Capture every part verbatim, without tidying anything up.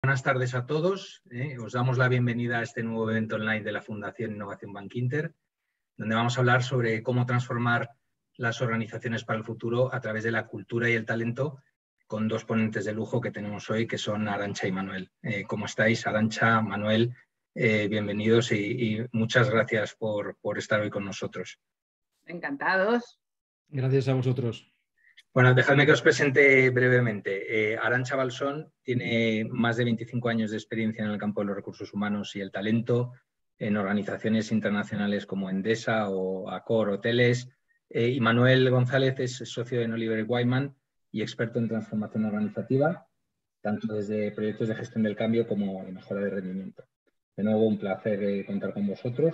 Buenas tardes a todos. Eh, os damos la bienvenida a este nuevo evento online de la Fundación Innovación Bankinter, donde vamos a hablar sobre cómo transformar las organizaciones para el futuro a través de la cultura y el talento, con dos ponentes de lujo que tenemos hoy, que son Arantxa y Manuel. Eh, ¿Cómo estáis? Arantxa, Manuel, eh, bienvenidos y, y muchas gracias por, por estar hoy con nosotros. Encantados. Gracias a vosotros. Bueno, dejadme que os presente brevemente. Eh, Arantxa Balsón tiene más de veinticinco años de experiencia en el campo de los recursos humanos y el talento en organizaciones internacionales como Endesa o Accor Hoteles. Eh, y Manuel González es socio de Oliver Wyman y experto en transformación organizativa, tanto desde proyectos de gestión del cambio como de mejora de rendimiento. De nuevo, un placer eh, contar con vosotros.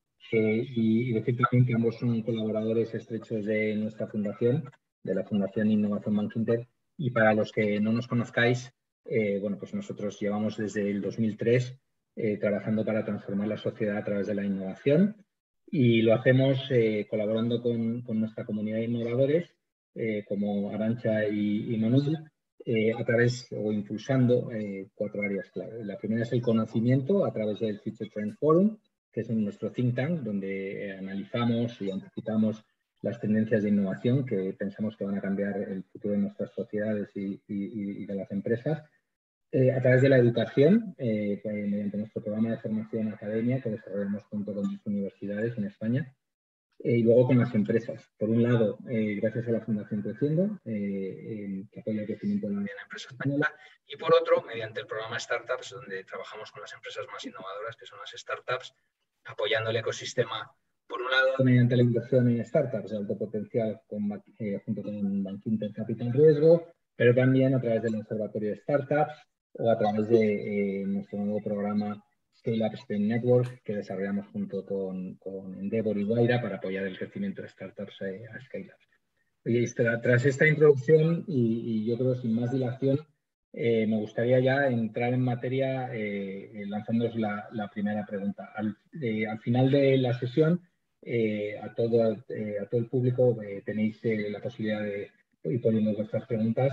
Eh, y, y decir también que ambos son colaboradores estrechos de nuestra fundación, de la Fundación Innovación Bankinter, y para los que no nos conozcáis, eh, bueno, pues nosotros llevamos desde el dos mil tres eh, trabajando para transformar la sociedad a través de la innovación y lo hacemos eh, colaborando con, con nuestra comunidad de innovadores, eh, como Arantxa y, y Manuel, eh, a través o impulsando eh, cuatro áreas clave. La primera es el conocimiento a través del Future Trend Forum, que es nuestro think tank, donde eh, analizamos y anticipamos las tendencias de innovación que pensamos que van a cambiar el futuro de nuestras sociedades y, y, y de las empresas. Eh, a través de la educación, eh, mediante nuestro programa de formación academia que desarrollamos junto con las universidades en España. Eh, y luego con las empresas. Por un lado, eh, gracias a la Fundación Creciendo, eh, eh, que apoya el crecimiento de la empresa española, y por otro, mediante el programa Startups, donde trabajamos con las empresas más innovadoras, que son las startups, apoyando el ecosistema, por un lado, mediante la inversión en startups de alto potencial con, eh, junto con Bankinter Capital Riesgo, pero también a través del Observatorio de Startups o a través de eh, nuestro nuevo programa Scale Up Spain Network, que desarrollamos junto con, con Endeavor y Guaira para apoyar el crecimiento de startups eh, a Scale Up. Oye, tras esta introducción, y, y yo creo sin más dilación, eh, me gustaría ya entrar en materia eh, lanzándoos la, la primera pregunta. Al, eh, al final de la sesión, eh, a, todo, eh, a todo el público eh, tenéis eh, la posibilidad de ir poniendo vuestras preguntas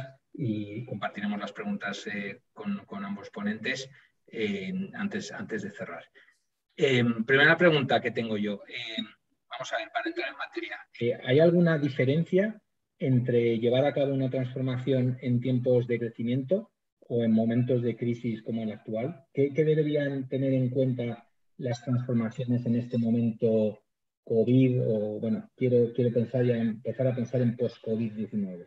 y compartiremos las preguntas eh, con, con ambos ponentes eh, antes, antes de cerrar. Eh, primera pregunta que tengo yo. Eh, vamos a ver, para entrar en materia. Eh, ¿Hay alguna diferencia entre llevar a cabo una transformación en tiempos de crecimiento o en momentos de crisis como el actual? ¿Qué, qué deberían tener en cuenta las transformaciones en este momento COVID? O, bueno, quiero, quiero pensar ya, empezar a pensar en post-COVID diecinueve.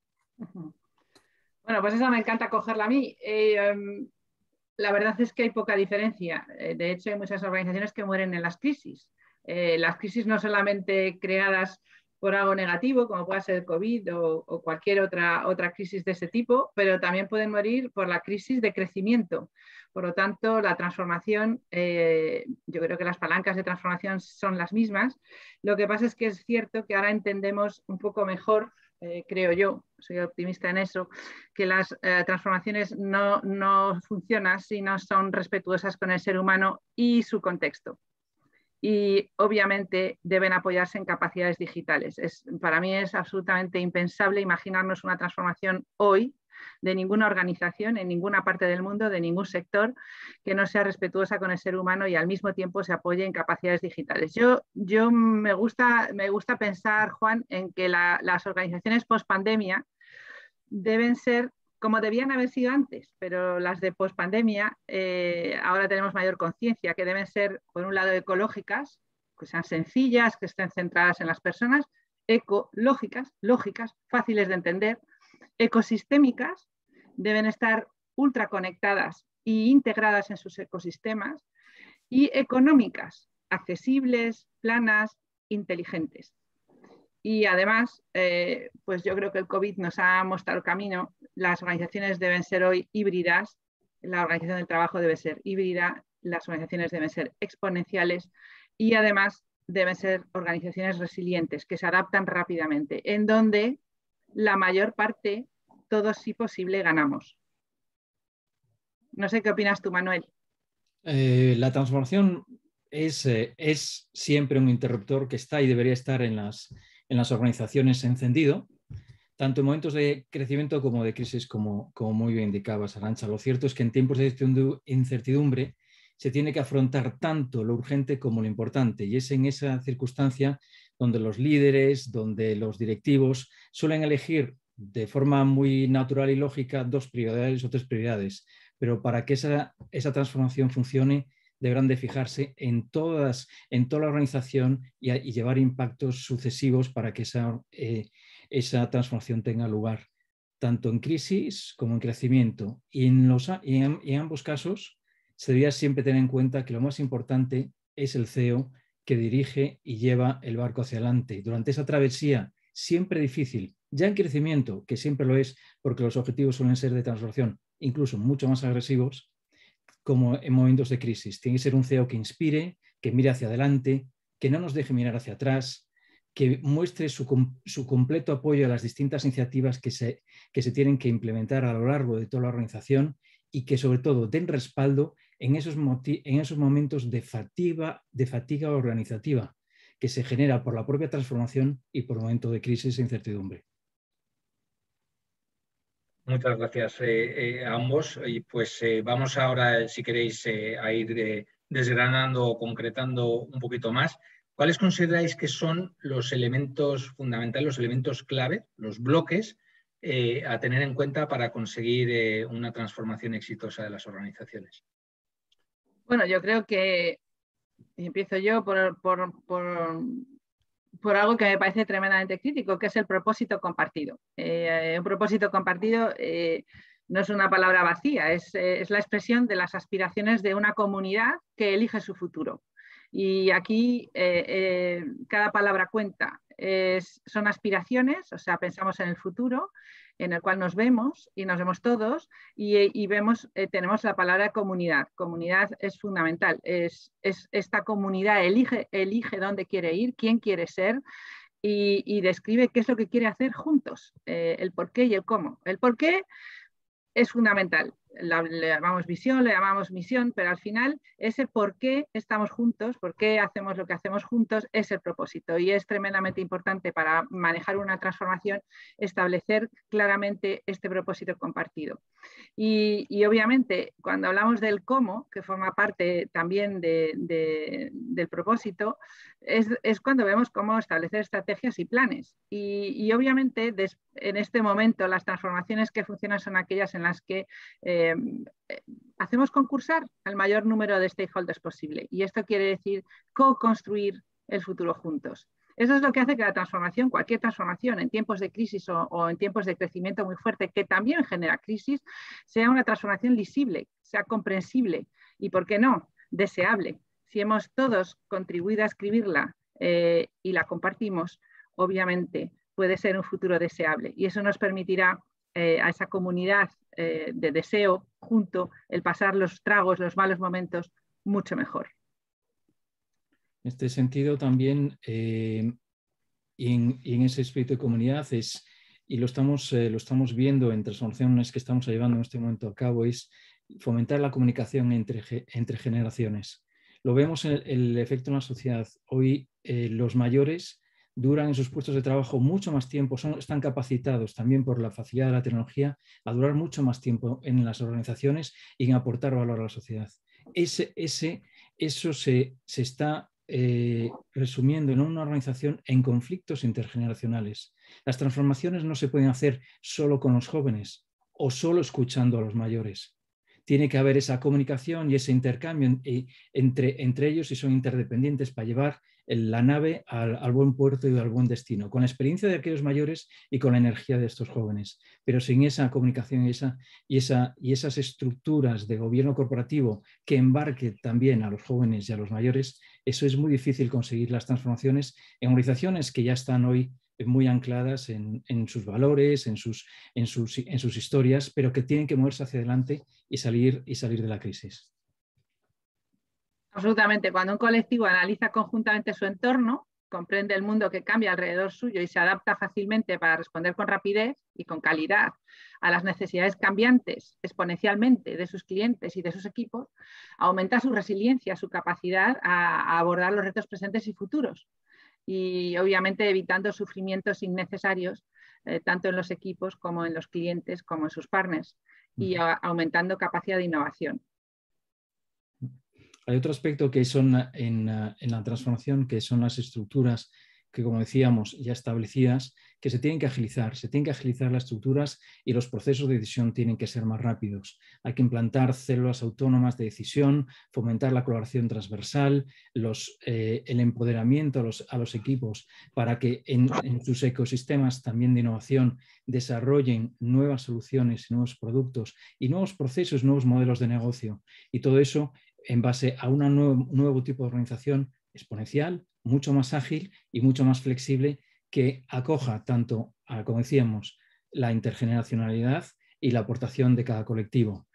Bueno, pues esa me encanta cogerla a mí. Eh, um, la verdad es que hay poca diferencia. Eh, de hecho, hay muchas organizaciones que mueren en las crisis. Eh, las crisis no solamente creadas por algo negativo, como pueda ser el COVID o, o cualquier otra, otra crisis de ese tipo, pero también pueden morir por la crisis de crecimiento. Por lo tanto, la transformación, eh, yo creo que las palancas de transformación son las mismas. Lo que pasa es que es cierto que ahora entendemos un poco mejor, eh, creo yo, soy optimista en eso, que las eh, transformaciones no, no funcionan si no son respetuosas con el ser humano y su contexto. Y obviamente deben apoyarse en capacidades digitales. Es, para mí es absolutamente impensable imaginarnos una transformación hoy de ninguna organización, en ninguna parte del mundo, de ningún sector, que no sea respetuosa con el ser humano y al mismo tiempo se apoye en capacidades digitales. Yo, yo me, gusta, me gusta pensar, Juan, en que la, las organizaciones post-pandemia deben ser como debían haber sido antes, pero las de pospandemia eh, ahora tenemos mayor conciencia, que deben ser, por un lado, ecológicas, que sean sencillas, que estén centradas en las personas, ecológicas, lógicas, fáciles de entender, ecosistémicas, deben estar ultra conectadas e integradas en sus ecosistemas, y económicas, accesibles, planas, inteligentes. Y además, eh, pues yo creo que el COVID nos ha mostrado el camino. Las organizaciones deben ser hoy híbridas, la organización del trabajo debe ser híbrida, las organizaciones deben ser exponenciales y además deben ser organizaciones resilientes, que se adaptan rápidamente, en donde la mayor parte, todos si posible, ganamos. No sé qué opinas tú, Manuel. Eh, la transformación es, eh, es siempre un interruptor que está y debería estar en las, en las organizaciones encendido. tanto en momentos de crecimiento como de crisis, como, como muy bien indicabas, Arantxa. Lo cierto es que en tiempos de incertidumbre se tiene que afrontar tanto lo urgente como lo importante, y es en esa circunstancia donde los líderes, donde los directivos suelen elegir de forma muy natural y lógica dos prioridades o tres prioridades, pero para que esa, esa transformación funcione deberán de fijarse en, todas, en toda la organización y, y llevar impactos sucesivos para que esa, eh, esa transformación tenga lugar, tanto en crisis como en crecimiento. Y en, los, y en, y en ambos casos se debería siempre tener en cuenta que lo más importante es el C E O, que dirige y lleva el barco hacia adelante. Durante esa travesía, siempre difícil, ya en crecimiento, que siempre lo es, porque los objetivos suelen ser de transformación, incluso mucho más agresivos, como en momentos de crisis. Tiene que ser un C E O que inspire, que mire hacia adelante, que no nos deje mirar hacia atrás, que muestre su, su completo apoyo a las distintas iniciativas que se, que se tienen que implementar a lo largo de toda la organización, y que sobre todo den respaldo en esos, en esos momentos de fatiga, de fatiga organizativa que se genera por la propia transformación y por momentos de crisis e incertidumbre. Muchas gracias eh, eh, a ambos. Y pues eh, vamos ahora, si queréis, eh, a ir eh, desgranando o concretando un poquito más. ¿Cuáles consideráis que son los elementos fundamentales, los elementos clave, los bloques eh, a tener en cuenta para conseguir eh, una transformación exitosa de las organizaciones? Bueno, yo creo que, y empiezo yo por, por, por, por algo que me parece tremendamente crítico, que es el propósito compartido. Eh, un propósito compartido eh, no es una palabra vacía, es, es la expresión de las aspiraciones de una comunidad que elige su futuro. Y aquí eh, eh, cada palabra cuenta. Es, son aspiraciones, o sea, pensamos en el futuro, en el cual nos vemos y nos vemos todos, y, y vemos, eh, tenemos la palabra comunidad. Comunidad es fundamental. Es, es, esta comunidad elige, elige dónde quiere ir, quién quiere ser, y, y describe qué es lo que quiere hacer juntos, eh, el por qué y el cómo. El por qué es fundamental. La, le llamamos visión, le llamamos misión, pero al final ese por qué estamos juntos, por qué hacemos lo que hacemos juntos, es el propósito, y es tremendamente importante para manejar una transformación establecer claramente este propósito compartido. Y, y obviamente cuando hablamos del cómo, que forma parte también de, de, del propósito, es, es cuando vemos cómo establecer estrategias y planes. Y, y obviamente des, en este momento las transformaciones que funcionan son aquellas en las que eh, hacemos concursar al mayor número de stakeholders posible. Y esto quiere decir co-construir el futuro juntos. Eso es lo que hace que la transformación, cualquier transformación en tiempos de crisis o, o en tiempos de crecimiento muy fuerte, que también genera crisis, sea una transformación lisible, sea comprensible y, ¿por qué no?, deseable. Si hemos todos contribuido a escribirla eh, y la compartimos, obviamente puede ser un futuro deseable, y eso nos permitirá eh, a esa comunidad eh, de deseo junto el pasar los tragos, los malos momentos mucho mejor. En este sentido también, eh, y, en, y en ese espíritu de comunidad, es, y lo estamos, eh, lo estamos viendo en transformaciones que estamos llevando en este momento a cabo, es fomentar la comunicación entre, entre generaciones. Lo vemos en el, el efecto en la sociedad. Hoy eh, los mayores duran en sus puestos de trabajo mucho más tiempo, son, están capacitados también por la facilidad de la tecnología a durar mucho más tiempo en las organizaciones y en aportar valor a la sociedad. Ese, ese, eso se, se está Eh, resumiendo en una organización en conflictos intergeneracionales. Las transformaciones no se pueden hacer solo con los jóvenes o solo escuchando a los mayores. Tiene que haber esa comunicación y ese intercambio entre, entre ellos, y son interdependientes para llevar la nave al, al buen puerto y al buen destino, con la experiencia de aquellos mayores y con la energía de estos jóvenes. Pero sin esa comunicación y, esa, y, esa, y esas estructuras de gobierno corporativo que embarque también a los jóvenes y a los mayores, eso es muy difícil conseguir las transformaciones en organizaciones que ya están hoy muy ancladas en, en sus valores, en sus, en, sus, en sus historias, pero que tienen que moverse hacia adelante y salir, y salir de la crisis. Absolutamente. Cuando un colectivo analiza conjuntamente su entorno, comprende el mundo que cambia alrededor suyo y se adapta fácilmente para responder con rapidez y con calidad a las necesidades cambiantes exponencialmente de sus clientes y de sus equipos, aumenta su resiliencia, su capacidad a, a abordar los retos presentes y futuros. Y obviamente evitando sufrimientos innecesarios eh, tanto en los equipos como en los clientes, como en sus partners, y a, aumentando capacidad de innovación. Hay otro aspecto que son en, en la transformación, que son las estructuras que, como decíamos, ya establecidas, que se tienen que agilizar, se tienen que agilizar las estructuras y los procesos de decisión tienen que ser más rápidos. Hay que implantar células autónomas de decisión, fomentar la colaboración transversal, los, eh, el empoderamiento a los, a los equipos para que en, en sus ecosistemas también de innovación desarrollen nuevas soluciones, nuevos productos y nuevos procesos, nuevos modelos de negocio. Y todo eso en base a un nuevo, nuevo tipo de organización exponencial, mucho más ágil y mucho más flexible, que acoja tanto, a, como decíamos, la intergeneracionalidad y la aportación de cada colectivo.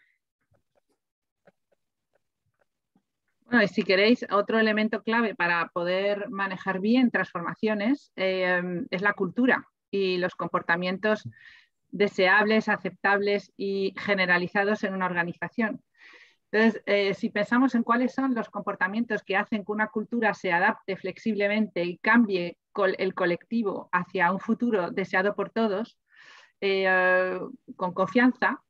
Bueno, y si queréis, otro elemento clave para poder manejar bien transformaciones eh, es la cultura y los comportamientos deseables, aceptables y generalizados en una organización. Entonces, eh, si pensamos en cuáles son los comportamientos que hacen que una cultura se adapte flexiblemente y cambie el colectivo hacia un futuro deseado por todos, eh, con confianza,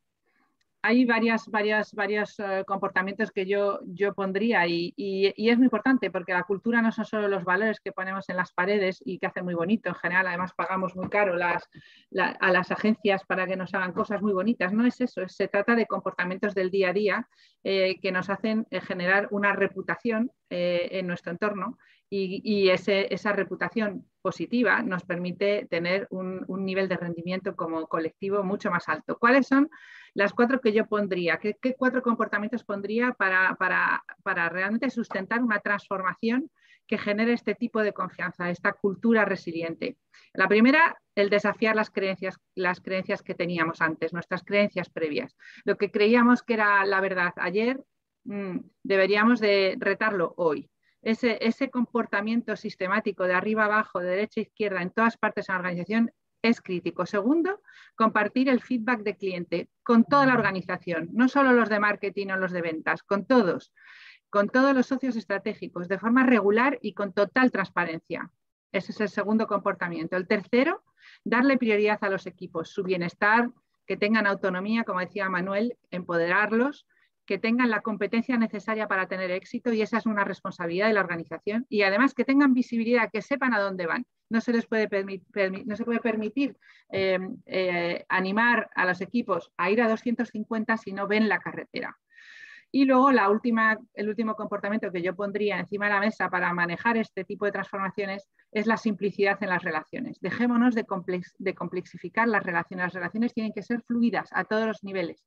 hay varias, varias, varios uh, comportamientos que yo, yo pondría y, y, y es muy importante porque la cultura no son solo los valores que ponemos en las paredes y que hacen muy bonito. En general, además, pagamos muy caro las, la, a las agencias para que nos hagan cosas muy bonitas. No es eso, es, se trata de comportamientos del día a día eh, que nos hacen eh, generar una reputación eh, en nuestro entorno y, y ese, esa reputación positiva nos permite tener un, un nivel de rendimiento como colectivo mucho más alto. ¿Cuáles son las cuatro que yo pondría? ¿Qué, qué cuatro comportamientos pondría para, para, para realmente sustentar una transformación que genere este tipo de confianza, esta cultura resiliente? La primera, el desafiar las creencias, las creencias que teníamos antes, nuestras creencias previas. Lo que creíamos que era la verdad ayer, mmm, deberíamos de retarlo hoy. Ese, ese comportamiento sistemático de arriba abajo, de derecha a izquierda, en todas partes de la organización, es crítico. Segundo, compartir el feedback de cliente con toda la organización, no solo los de marketing o los de ventas, con todos, con todos los socios estratégicos, de forma regular y con total transparencia. Ese es el segundo comportamiento. El tercero, darle prioridad a los equipos, su bienestar, que tengan autonomía, como decía Manuel, empoderarlos, que tengan la competencia necesaria para tener éxito, y esa es una responsabilidad de la organización, y además que tengan visibilidad, que sepan a dónde van. No se les puede, permi permi no se puede permitir eh, eh, animar a los equipos a ir a doscientos cincuenta si no ven la carretera. Y luego la última, el último comportamiento que yo pondría encima de la mesa para manejar este tipo de transformaciones es la simplicidad en las relaciones. Dejémonos de, complex, de complexificar las relaciones. Las relaciones tienen que ser fluidas a todos los niveles.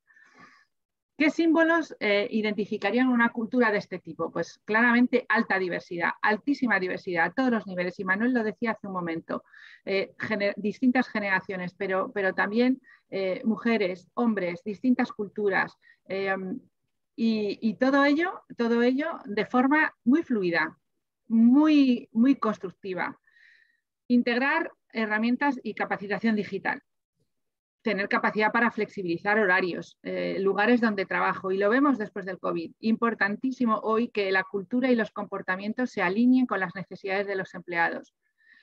¿Qué símbolos eh, identificarían una cultura de este tipo? Pues claramente alta diversidad, altísima diversidad a todos los niveles. Y Manuel lo decía hace un momento, eh, gener distintas generaciones, pero, pero también eh, mujeres, hombres, distintas culturas. Eh, y, y todo ello, todo ello de forma muy fluida, muy, muy constructiva. Integrar herramientas y capacitación digital. Tener capacidad para flexibilizar horarios, eh, lugares donde trabajo, y lo vemos después del COVID. Importantísimo hoy que la cultura y los comportamientos se alineen con las necesidades de los empleados.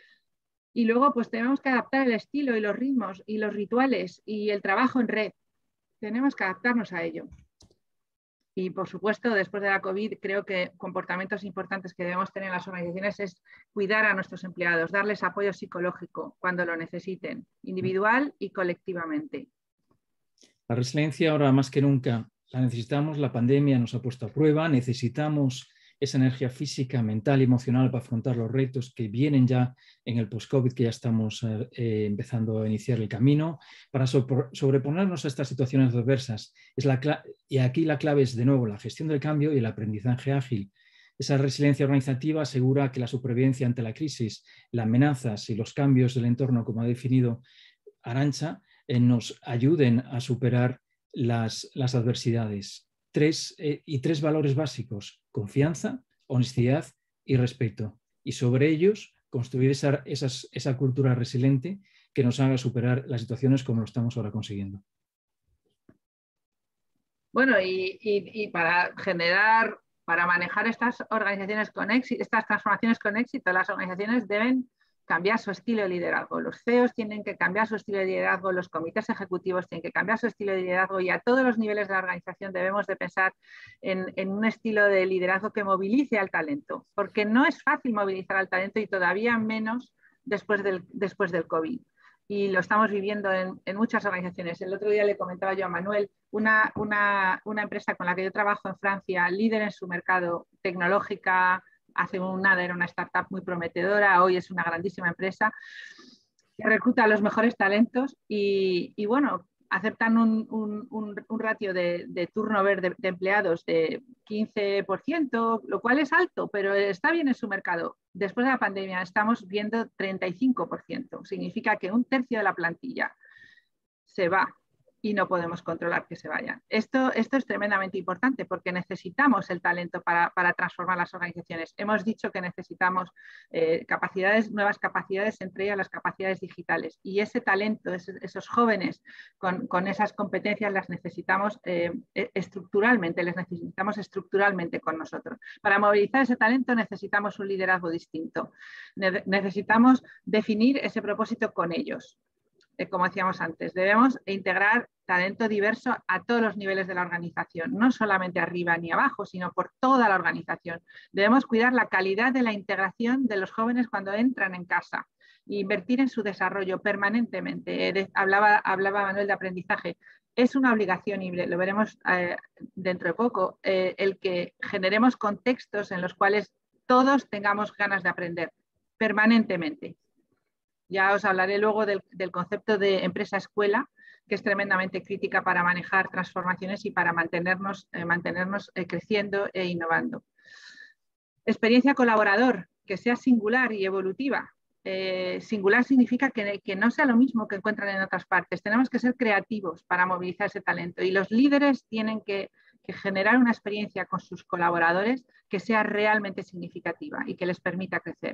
Y luego pues tenemos que adaptar el estilo y los ritmos y los rituales y el trabajo en red. Tenemos que adaptarnos a ello. Y por supuesto, después de la COVID, creo que comportamientos importantes que debemos tener en las organizaciones es cuidar a nuestros empleados, darles apoyo psicológico cuando lo necesiten, individual y colectivamente. La resiliencia ahora más que nunca la necesitamos, la pandemia nos ha puesto a prueba, necesitamos esa energía física, mental y emocional para afrontar los retos que vienen ya en el post-COVID, que ya estamos eh, empezando a iniciar el camino, para sobreponernos a estas situaciones adversas. Es la y aquí la clave es, de nuevo, la gestión del cambio y el aprendizaje ágil. Esa resiliencia organizativa asegura que la supervivencia ante la crisis, las amenazas y los cambios del entorno, como ha definido Arantxa, eh, nos ayuden a superar las, las adversidades. Tres, eh, y tres valores básicos: confianza, honestidad y respeto. Y sobre ellos construir esa, esas, esa cultura resiliente que nos haga superar las situaciones como lo estamos ahora consiguiendo. Bueno, y, y, y para generar, para manejar estas organizaciones con éxito, estas transformaciones con éxito, las organizaciones deben cambiar su estilo de liderazgo, los C E Os tienen que cambiar su estilo de liderazgo, los comités ejecutivos tienen que cambiar su estilo de liderazgo y a todos los niveles de la organización debemos de pensar en, en un estilo de liderazgo que movilice al talento, porque no es fácil movilizar al talento y todavía menos después del, después del COVID. Y lo estamos viviendo en, en muchas organizaciones. El otro día le comentaba yo a Manuel, una, una, una empresa con la que yo trabajo en Francia, líder en su mercado, tecnológica, hace un nada era una startup muy prometedora, hoy es una grandísima empresa que recluta a los mejores talentos y, y bueno, aceptan un, un, un, un ratio de, de turnover de, de empleados de quince por ciento, lo cual es alto, pero está bien en su mercado. Después de la pandemia estamos viendo treinta y cinco por ciento, significa que un tercio de la plantilla se va y no podemos controlar que se vayan. Esto, esto es tremendamente importante porque necesitamos el talento para, para transformar las organizaciones. Hemos dicho que necesitamos eh, capacidades, nuevas capacidades, entre ellas las capacidades digitales. Y ese talento, esos, esos jóvenes con, con esas competencias las necesitamos eh, estructuralmente, les necesitamos estructuralmente con nosotros. Para movilizar ese talento necesitamos un liderazgo distinto. Ne- necesitamos definir ese propósito con ellos. Como decíamos antes, debemos integrar talento diverso a todos los niveles de la organización, no solamente arriba ni abajo, sino por toda la organización. Debemos cuidar la calidad de la integración de los jóvenes cuando entran en casa e invertir en su desarrollo permanentemente. Eh, de, hablaba, hablaba Manuel de aprendizaje. Es una obligación, y lo veremos eh, dentro de poco, eh, el que generemos contextos en los cuales todos tengamos ganas de aprender permanentemente. Ya os hablaré luego del, del concepto de empresa-escuela, que es tremendamente crítica para manejar transformaciones y para mantenernos, eh, mantenernos eh, creciendo e innovando. Experiencia colaborador, que sea singular y evolutiva. Eh, singular significa que, que no sea lo mismo que encuentran en otras partes. Tenemos que ser creativos para movilizar ese talento y los líderes tienen que, que generar una experiencia con sus colaboradores que sea realmente significativa y que les permita crecer.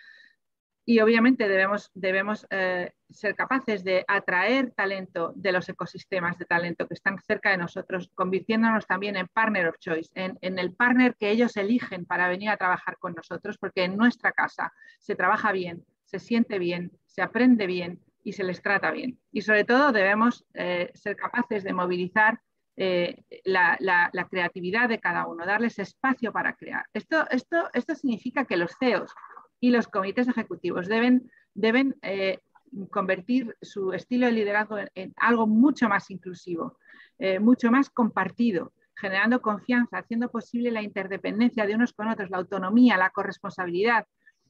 Y obviamente debemos, debemos eh, ser capaces de atraer talento de los ecosistemas de talento que están cerca de nosotros, convirtiéndonos también en partner of choice, en, en el partner que ellos eligen para venir a trabajar con nosotros, porque en nuestra casa se trabaja bien, se siente bien, se aprende bien y se les trata bien. Y sobre todo debemos eh, ser capaces de movilizar eh, la, la, la creatividad de cada uno, darles espacio para crear. Esto, esto, esto significa que los C E Os y los comités ejecutivos deben, deben eh, convertir su estilo de liderazgo en, en algo mucho más inclusivo, eh, mucho más compartido, generando confianza, haciendo posible la interdependencia de unos con otros, la autonomía, la corresponsabilidad.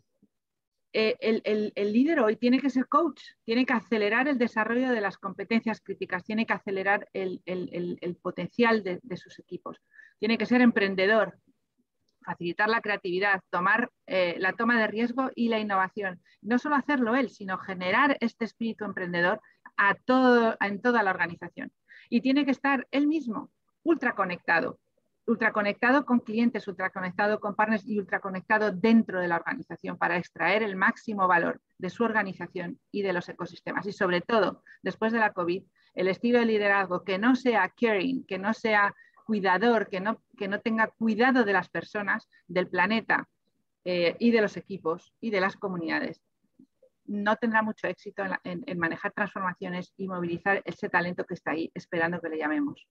Eh, el, el, el líder hoy tiene que ser coach, tiene que acelerar el desarrollo de las competencias críticas, tiene que acelerar el, el, el, el potencial de, de sus equipos, tiene que ser emprendedor, facilitar la creatividad, tomar eh, la toma de riesgo y la innovación. No solo hacerlo él, sino generar este espíritu emprendedor a todo, en toda la organización. Y tiene que estar él mismo ultra conectado, ultra conectado con clientes, ultra conectado con partners y ultra conectado dentro de la organización para extraer el máximo valor de su organización y de los ecosistemas. Y sobre todo, después de la COVID, el estilo de liderazgo que no sea caring, que no sea cuidador, que no, que no tenga cuidado de las personas, del planeta eh, y de los equipos y de las comunidades, no tendrá mucho éxito en, la, en, en manejar transformaciones y movilizar ese talento que está ahí esperando que le llamemos.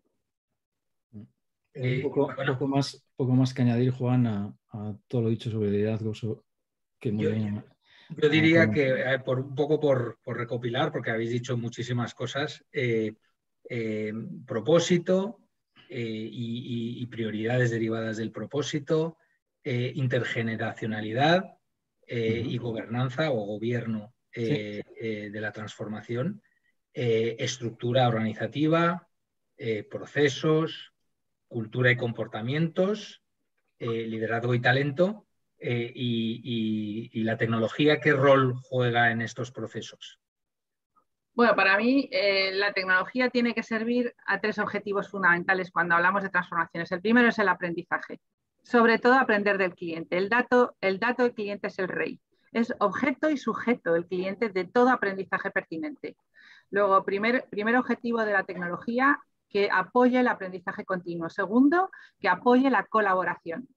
Eh, un poco, bueno, poco, más, poco más que añadir, Juan, a, a todo lo dicho sobre liderazgo. Sobre, que muy yo, bien, yo diría a, que, eh, por, un poco por, por recopilar, porque habéis dicho muchísimas cosas, eh, eh, propósito, Eh, y, y prioridades derivadas del propósito, eh, intergeneracionalidad eh, uh-huh. y gobernanza o gobierno eh, sí. eh, de la transformación, eh, estructura organizativa, eh, procesos, cultura y comportamientos, eh, liderazgo y talento, eh, y, y, y la tecnología, ¿qué rol juega en estos procesos? Bueno, para mí eh, la tecnología tiene que servir a tres objetivos fundamentales cuando hablamos de transformaciones. El primero es el aprendizaje, sobre todo aprender del cliente. El dato, el dato del cliente es el rey. Es objeto y sujeto el cliente de todo aprendizaje pertinente. Luego, primer, primer objetivo de la tecnología, que apoye el aprendizaje continuo. Segundo, que apoye la colaboración.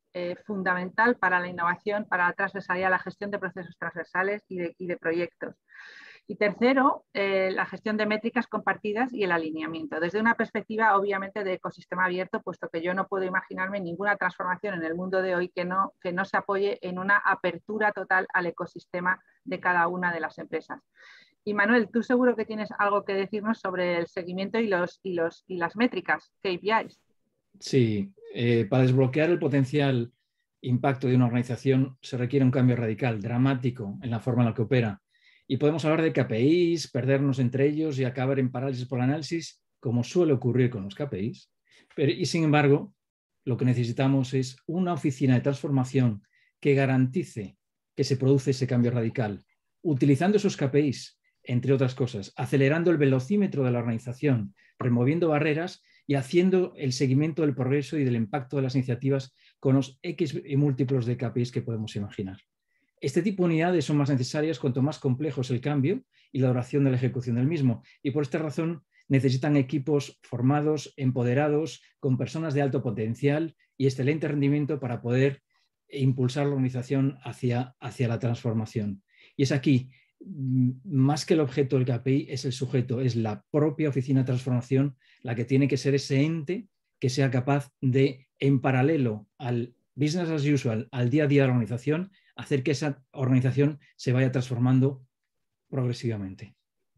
eh, fundamental para la innovación, para la transversalidad, la gestión de procesos transversales y de, y de proyectos. Y tercero, eh, la gestión de métricas compartidas y el alineamiento, desde una perspectiva obviamente de ecosistema abierto, puesto que yo no puedo imaginarme ninguna transformación en el mundo de hoy que no, que no se apoye en una apertura total al ecosistema de cada una de las empresas. Y Manuel, tú seguro que tienes algo que decirnos sobre el seguimiento y, los, y, los, y las métricas, K P Is. Sí, eh, para desbloquear el potencial impacto de una organización se requiere un cambio radical, dramático en la forma en la que opera. Y podemos hablar de K P Is, perdernos entre ellos y acabar en parálisis por análisis, como suele ocurrir con los K P Is. Pero, y sin embargo, lo que necesitamos es una oficina de transformación que garantice que se produce ese cambio radical, utilizando esos K P Is, entre otras cosas, acelerando el velocímetro de la organización, removiendo barreras y haciendo el seguimiento del progreso y del impacto de las iniciativas con los X y múltiplos de K P Is que podemos imaginar. Este tipo de unidades son más necesarias cuanto más complejo es el cambio y la duración de la ejecución del mismo. Y por esta razón necesitan equipos formados, empoderados, con personas de alto potencial y excelente rendimiento para poder impulsar la organización hacia, hacia la transformación. Y es aquí, más que el objeto del K P I, es el sujeto, es la propia oficina de transformación la que tiene que ser ese ente que sea capaz de, en paralelo al business as usual, al día a día de la organización, hacer que esa organización se vaya transformando progresivamente.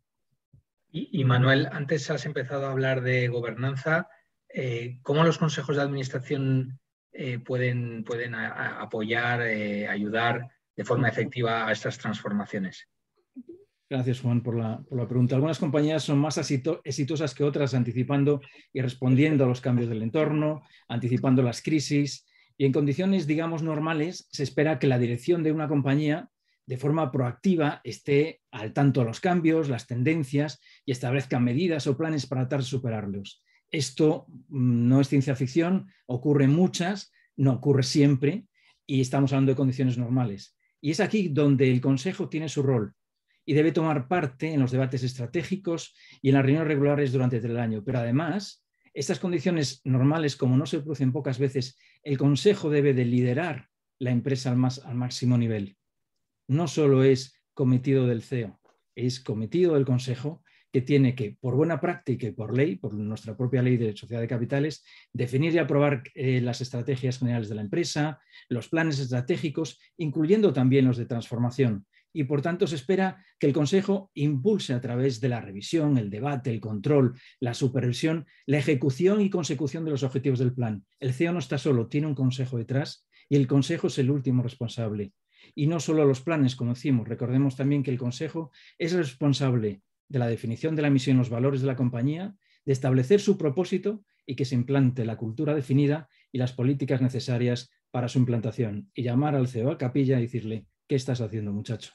Y, y Manuel, antes has empezado a hablar de gobernanza. Eh, ¿Cómo los consejos de administración eh, pueden, pueden a, a apoyar, eh, ayudar de forma efectiva a estas transformaciones? Gracias, Juan, por la, por la pregunta. Algunas compañías son más exitosas que otras, anticipando y respondiendo a los cambios del entorno, anticipando las crisis. Y en condiciones, digamos, normales, se espera que la dirección de una compañía, de forma proactiva, esté al tanto de los cambios, las tendencias y establezca medidas o planes para tratar de superarlos. Esto no es ciencia ficción, ocurre muchas, no ocurre siempre y estamos hablando de condiciones normales. Y es aquí donde el Consejo tiene su rol y debe tomar parte en los debates estratégicos y en las reuniones regulares durante el año. Pero además, estas condiciones normales, como no se producen pocas veces, el Consejo debe de liderar la empresa al, más, al máximo nivel. No solo es cometido del C E O, es cometido del Consejo, que tiene que, por buena práctica y por ley, por nuestra propia ley de sociedad de capitales, definir y aprobar eh, las estrategias generales de la empresa, los planes estratégicos, incluyendo también los de transformación. Y por tanto se espera que el Consejo impulse a través de la revisión, el debate, el control, la supervisión, la ejecución y consecución de los objetivos del plan. El C E O no está solo, tiene un Consejo detrás y el Consejo es el último responsable. Y no solo los planes, como decimos, recordemos también que el Consejo es responsable de la definición de la misión y los valores de la compañía, de establecer su propósito y que se implante la cultura definida y las políticas necesarias para su implantación. Y llamar al C E O a capilla y decirle, ¿qué estás haciendo, muchacho?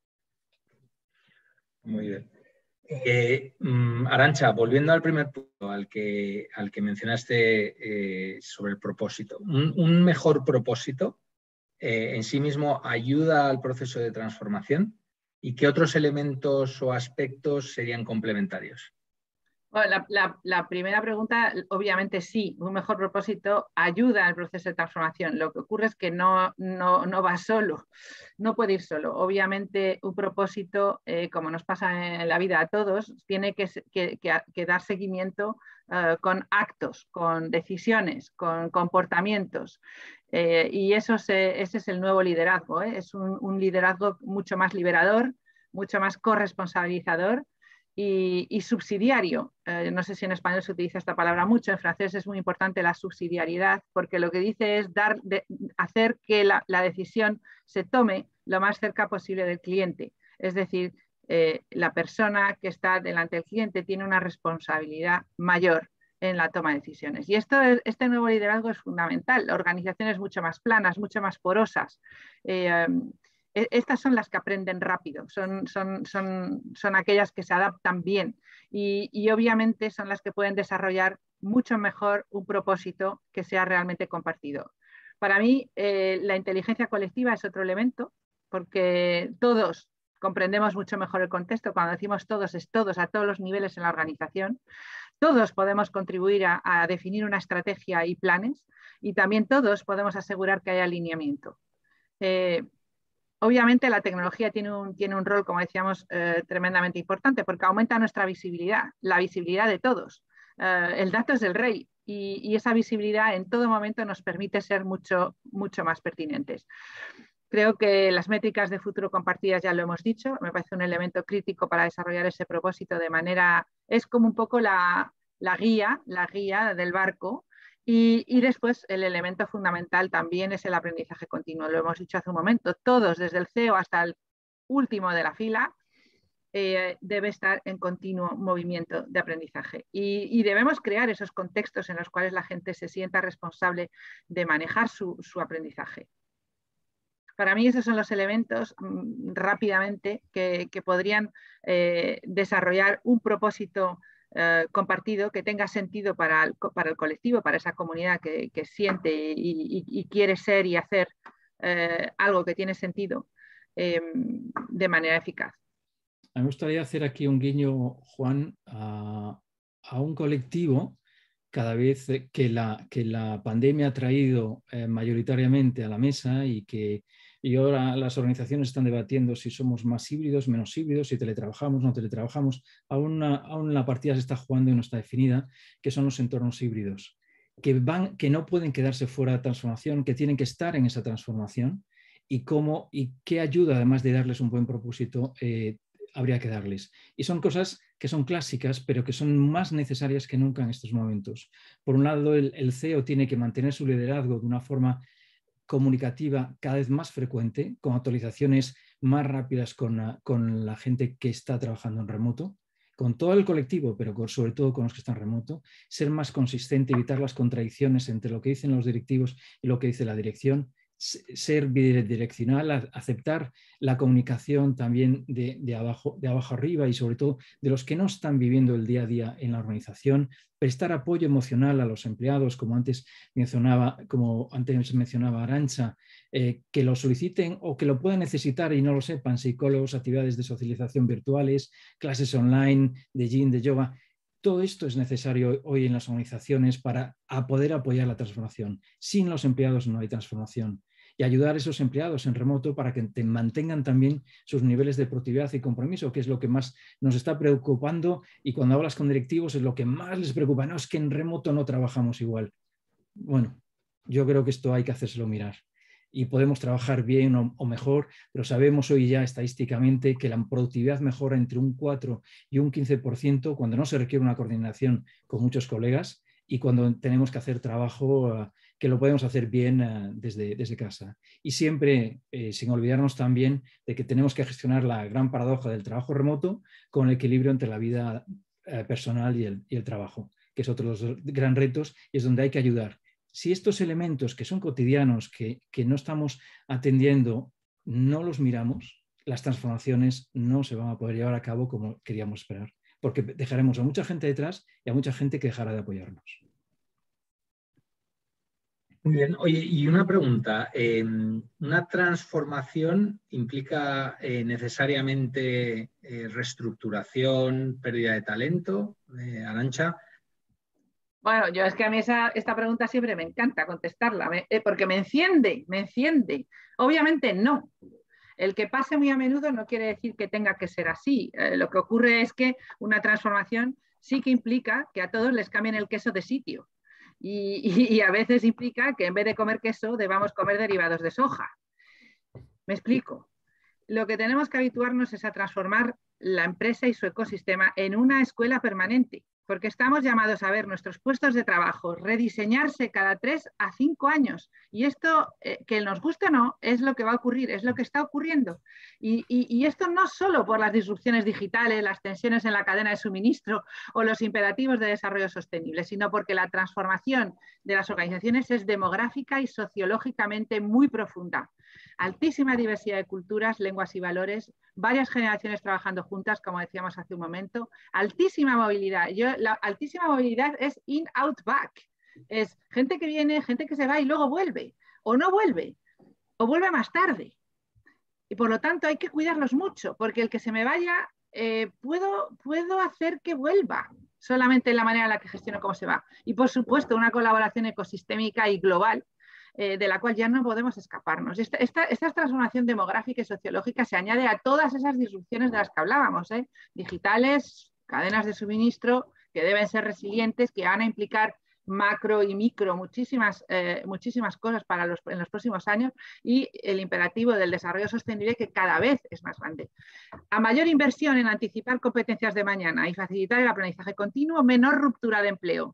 Muy bien. Eh, um, Arantxa, volviendo al primer punto al que, al que mencionaste eh, sobre el propósito. Un, un mejor propósito eh, en sí mismo ayuda al proceso de transformación. ¿Y qué otros elementos o aspectos serían complementarios? Bueno, la, la, la primera pregunta, obviamente sí, un mejor propósito ayuda al proceso de transformación. Lo que ocurre es que no, no, no va solo, no puede ir solo. Obviamente un propósito, eh, como nos pasa en la vida a todos, tiene que, que, que, que dar seguimiento uh, con actos, con decisiones, con comportamientos. Eh, y eso se, ese es el nuevo liderazgo, ¿eh? Es un, un liderazgo mucho más liberador, mucho más corresponsabilizador y, y subsidiario. Eh, no sé si en español se utiliza esta palabra mucho, en francés es muy importante la subsidiariedad, porque lo que dice es dar de, hacer que la, la decisión se tome lo más cerca posible del cliente. Es decir, eh, la persona que está delante del cliente tiene una responsabilidad mayor en la toma de decisiones. Y esto, este nuevo liderazgo es fundamental. Organizaciones mucho más planas, mucho más porosas. Eh, estas son las que aprenden rápido, son, son, son, son aquellas que se adaptan bien y, y obviamente son las que pueden desarrollar mucho mejor un propósito que sea realmente compartido. Para mí, eh, la inteligencia colectiva es otro elemento, porque todos comprendemos mucho mejor el contexto. Cuando decimos todos, es todos, a todos los niveles en la organización. Todos podemos contribuir a, a definir una estrategia y planes y también todos podemos asegurar que hay alineamiento. Eh, obviamente la tecnología tiene un, tiene un rol, como decíamos, eh, tremendamente importante porque aumenta nuestra visibilidad, la visibilidad de todos. Eh, el dato es el rey y, y esa visibilidad en todo momento nos permite ser mucho, mucho más pertinentes. Creo que las métricas de futuro compartidas ya lo hemos dicho, me parece un elemento crítico para desarrollar ese propósito de manera, es como un poco la, la guía, la guía del barco y, y después el elemento fundamental también es el aprendizaje continuo, lo hemos dicho hace un momento, todos desde el C E O hasta el último de la fila eh, debe estar en continuo movimiento de aprendizaje y, y debemos crear esos contextos en los cuales la gente se sienta responsable de manejar su, su aprendizaje. Para mí esos son los elementos mmm, rápidamente que, que podrían eh, desarrollar un propósito eh, compartido que tenga sentido para el, para el colectivo, para esa comunidad que, que siente y, y, y quiere ser y hacer eh, algo que tiene sentido eh, de manera eficaz. Me gustaría hacer aquí un guiño, Juan, a, a un colectivo cada vez que la, que la pandemia ha traído eh, mayoritariamente a la mesa y que y ahora las organizaciones están debatiendo si somos más híbridos, menos híbridos, si teletrabajamos, no teletrabajamos. Aún, aún la partida se está jugando y no está definida, que son los entornos híbridos, que, van, que no pueden quedarse fuera de transformación, que tienen que estar en esa transformación y, cómo, y qué ayuda, además de darles un buen propósito, eh, habría que darles. Y son cosas que son clásicas, pero que son más necesarias que nunca en estos momentos. Por un lado, el, el C E O tiene que mantener su liderazgo de una forma comunicativa cada vez más frecuente, con actualizaciones más rápidas con la, con la gente que está trabajando en remoto, con todo el colectivo, pero con, sobre todo con los que están remoto, ser más consistente, evitar las contradicciones entre lo que dicen los directivos y lo que dice la dirección, ser bidireccional, aceptar la comunicación también de, de, abajo, de abajo arriba y sobre todo de los que no están viviendo el día a día en la organización, prestar apoyo emocional a los empleados, como antes mencionaba, como antes mencionaba Arantxa, eh, que lo soliciten o que lo puedan necesitar y no lo sepan, psicólogos, actividades de socialización virtuales, clases online, de gym, de yoga. Todo esto es necesario hoy en las organizaciones para poder apoyar la transformación. Sin los empleados no hay transformación. Y ayudar a esos empleados en remoto para que te mantengan también sus niveles de productividad y compromiso, que es lo que más nos está preocupando. Y cuando hablas con directivos es lo que más les preocupa. No, es que en remoto no trabajamos igual. Bueno, yo creo que esto hay que hacérselo mirar. Y podemos trabajar bien o, o mejor, pero sabemos hoy ya estadísticamente que la productividad mejora entre un cuatro y un quince por ciento cuando no se requiere una coordinación con muchos colegas y cuando tenemos que hacer trabajo uh, que lo podemos hacer bien uh, desde, desde casa. Y siempre, eh, sin olvidarnos también de que tenemos que gestionar la gran paradoja del trabajo remoto con el equilibrio entre la vida uh, personal y el, y el trabajo, que es otro de los grandes retos y es donde hay que ayudar. Si estos elementos que son cotidianos, que, que no estamos atendiendo, no los miramos, las transformaciones no se van a poder llevar a cabo como queríamos esperar, porque dejaremos a mucha gente detrás y a mucha gente que dejará de apoyarnos. Muy bien. Oye, y una pregunta. Eh, ¿Una transformación implica eh, necesariamente eh, reestructuración, pérdida de talento? Eh, Arantxa. Bueno, yo es que a mí esa, esta pregunta siempre me encanta contestarla, me, eh, porque me enciende, me enciende. Obviamente no. El que pase muy a menudo no quiere decir que tenga que ser así. Eh, lo que ocurre es que una transformación sí que implica que a todos les cambien el queso de sitio. Y, y, y a veces implica que en vez de comer queso debamos comer derivados de soja. Me explico. Lo que tenemos que habituarnos es a transformar la empresa y su ecosistema en una escuela permanente, porque estamos llamados a ver nuestros puestos de trabajo rediseñarse cada tres a cinco años. Y esto, eh, que nos guste o no, es lo que va a ocurrir, es lo que está ocurriendo. Y, y, y esto no solo por las disrupciones digitales, las tensiones en la cadena de suministro o los imperativos de desarrollo sostenible, sino porque la transformación de las organizaciones es demográfica y sociológicamente muy profunda. Altísima diversidad de culturas, lenguas y valores, varias generaciones trabajando juntas, como decíamos hace un momento, altísima movilidad. Yo, la altísima movilidad es in, out, back. Es gente que viene, gente que se va y luego vuelve, o no vuelve, o vuelve más tarde. Y por lo tanto hay que cuidarlos mucho, porque el que se me vaya, eh, puedo, puedo hacer que vuelva. solamente en la manera en la que gestiono cómo se va. Y por supuesto una colaboración ecosistémica y global eh, de la cual ya no podemos escaparnos. Esta, esta, esta transformación demográfica y sociológica se añade a todas esas disrupciones de las que hablábamos, ¿eh? digitales, cadenas de suministro que deben ser resilientes, que van a implicar macro y micro, muchísimas, eh, muchísimas cosas para los, en los próximos años, y el imperativo del desarrollo sostenible, que cada vez es más grande. A mayor inversión en anticipar competencias de mañana y facilitar el aprendizaje continuo, menor ruptura de empleo.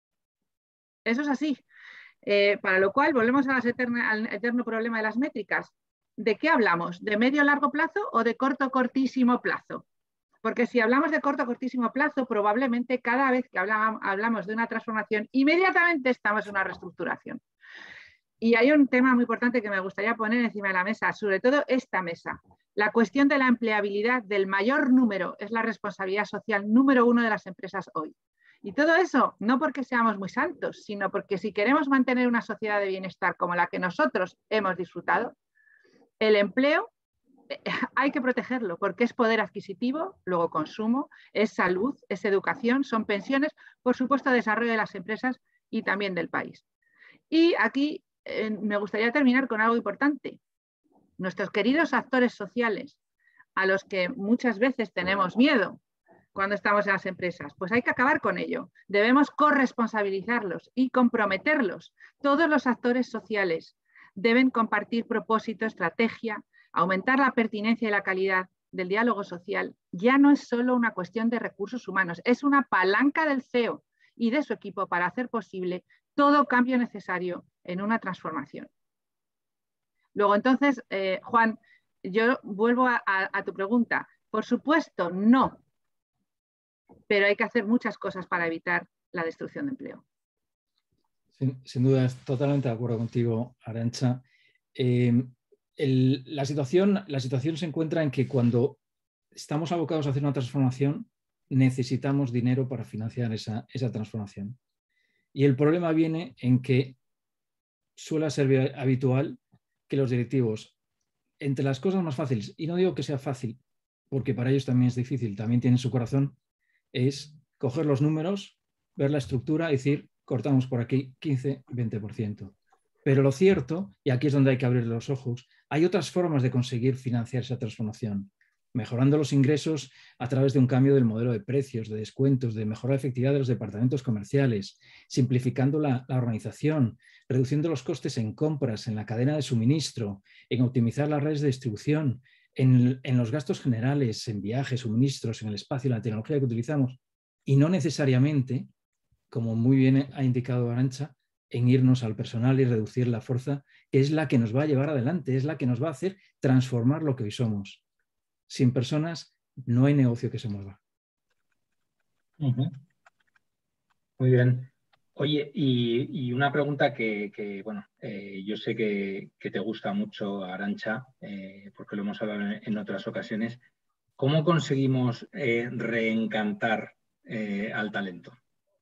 Eso es así. Eh, para lo cual volvemos a las eterna, al eterno problema de las métricas. ¿De qué hablamos? ¿De medio largo plazo o de corto cortísimo plazo? Porque si hablamos de corto cortísimo plazo, probablemente cada vez que hablamos, hablamos de una transformación, inmediatamente estamos en una reestructuración. Y hay un tema muy importante que me gustaría poner encima de la mesa, sobre todo esta mesa. La cuestión de la empleabilidad del mayor número es la responsabilidad social número uno de las empresas hoy. Y todo eso no porque seamos muy santos, sino porque si queremos mantener una sociedad de bienestar como la que nosotros hemos disfrutado, el empleo hay que protegerlo porque es poder adquisitivo, luego consumo, es salud, es educación, son pensiones, por supuesto desarrollo de las empresas y también del país. Y aquí eh, me gustaría terminar con algo importante. Nuestros queridos actores sociales, a los que muchas veces tenemos miedo cuando estamos en las empresas, pues hay que acabar con ello. Debemos corresponsabilizarlos y comprometerlos. Todos los actores sociales deben compartir propósito, estrategia, aumentar la pertinencia y la calidad del diálogo social. Ya no es solo una cuestión de recursos humanos, es una palanca del C E O y de su equipo para hacer posible todo cambio necesario en una transformación. Luego, entonces, eh, Juan, yo vuelvo a, a, a tu pregunta. Por supuesto, no, pero hay que hacer muchas cosas para evitar la destrucción de empleo. Sin, sin duda, totalmente de acuerdo contigo, Arantxa. Eh, el, la, situación, la situación se encuentra en que cuando estamos abocados a hacer una transformación, necesitamos dinero para financiar esa, esa transformación. Y el problema viene en que suele ser habitual que los directivos, entre las cosas más fáciles, y no digo que sea fácil, porque para ellos también es difícil, también tienen su corazón, es coger los números, ver la estructura y decir, cortamos por aquí quince, veinte por ciento. Pero lo cierto, y aquí es donde hay que abrir los ojos, hay otras formas de conseguir financiar esa transformación, mejorando los ingresos a través de un cambio del modelo de precios, de descuentos, de mejorar la efectividad de los departamentos comerciales, simplificando la, la organización, reduciendo los costes en compras, en la cadena de suministro, en optimizar las redes de distribución, en, en los gastos generales, en viajes, suministros, en el espacio, en la tecnología que utilizamos, y no necesariamente, como muy bien ha indicado Arantxa, en irnos al personal y reducir la fuerza, que es la que nos va a llevar adelante, es la que nos va a hacer transformar lo que hoy somos. Sin personas no hay negocio que se mueva. Uh-huh. Muy bien. Oye, y, y una pregunta que, que bueno, eh, yo sé que, que te gusta mucho, Arantxa, eh, porque lo hemos hablado en, en otras ocasiones. ¿Cómo conseguimos eh, reencantar eh, al talento?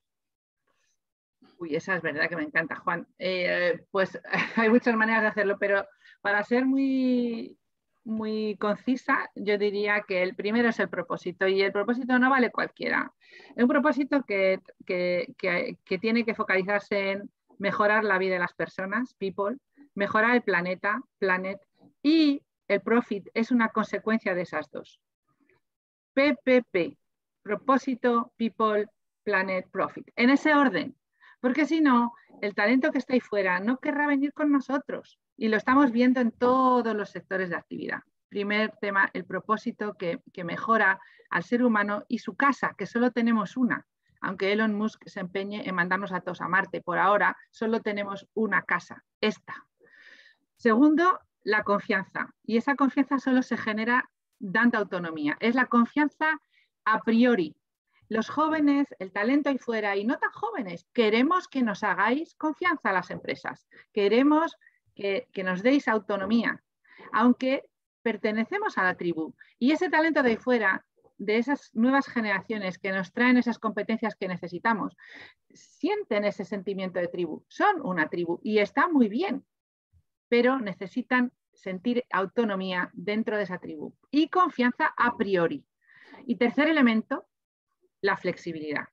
Uy, esa es verdad que me encanta, Juan. Eh, pues hay muchas maneras de hacerlo, pero para ser muy, muy concisa, yo diría que el primero es el propósito, y el propósito no vale cualquiera. Es un propósito que, que, que, que tiene que focalizarse en mejorar la vida de las personas, people, mejorar el planeta, planet, y el profit es una consecuencia de esas dos. P P P, propósito, people, planet, profit. En ese orden. Porque si no, el talento que está ahí fuera no querrá venir con nosotros. Y lo estamos viendo en todos los sectores de actividad. Primer tema, el propósito que, que mejora al ser humano y su casa, que solo tenemos una. Aunque Elon Musk se empeñe en mandarnos a todos a Marte, por ahora solo tenemos una casa, esta. Segundo, la confianza. Y esa confianza solo se genera dando autonomía. Es la confianza a priori. Los jóvenes, el talento ahí fuera y no tan jóvenes, queremos que nos hagáis confianza a las empresas, queremos que, que nos deis autonomía, aunque pertenecemos a la tribu. Y ese talento de ahí fuera, de esas nuevas generaciones que nos traen esas competencias que necesitamos, sienten ese sentimiento de tribu, son una tribu y está muy bien, pero necesitan sentir autonomía dentro de esa tribu y confianza a priori. Y tercer elemento, la flexibilidad.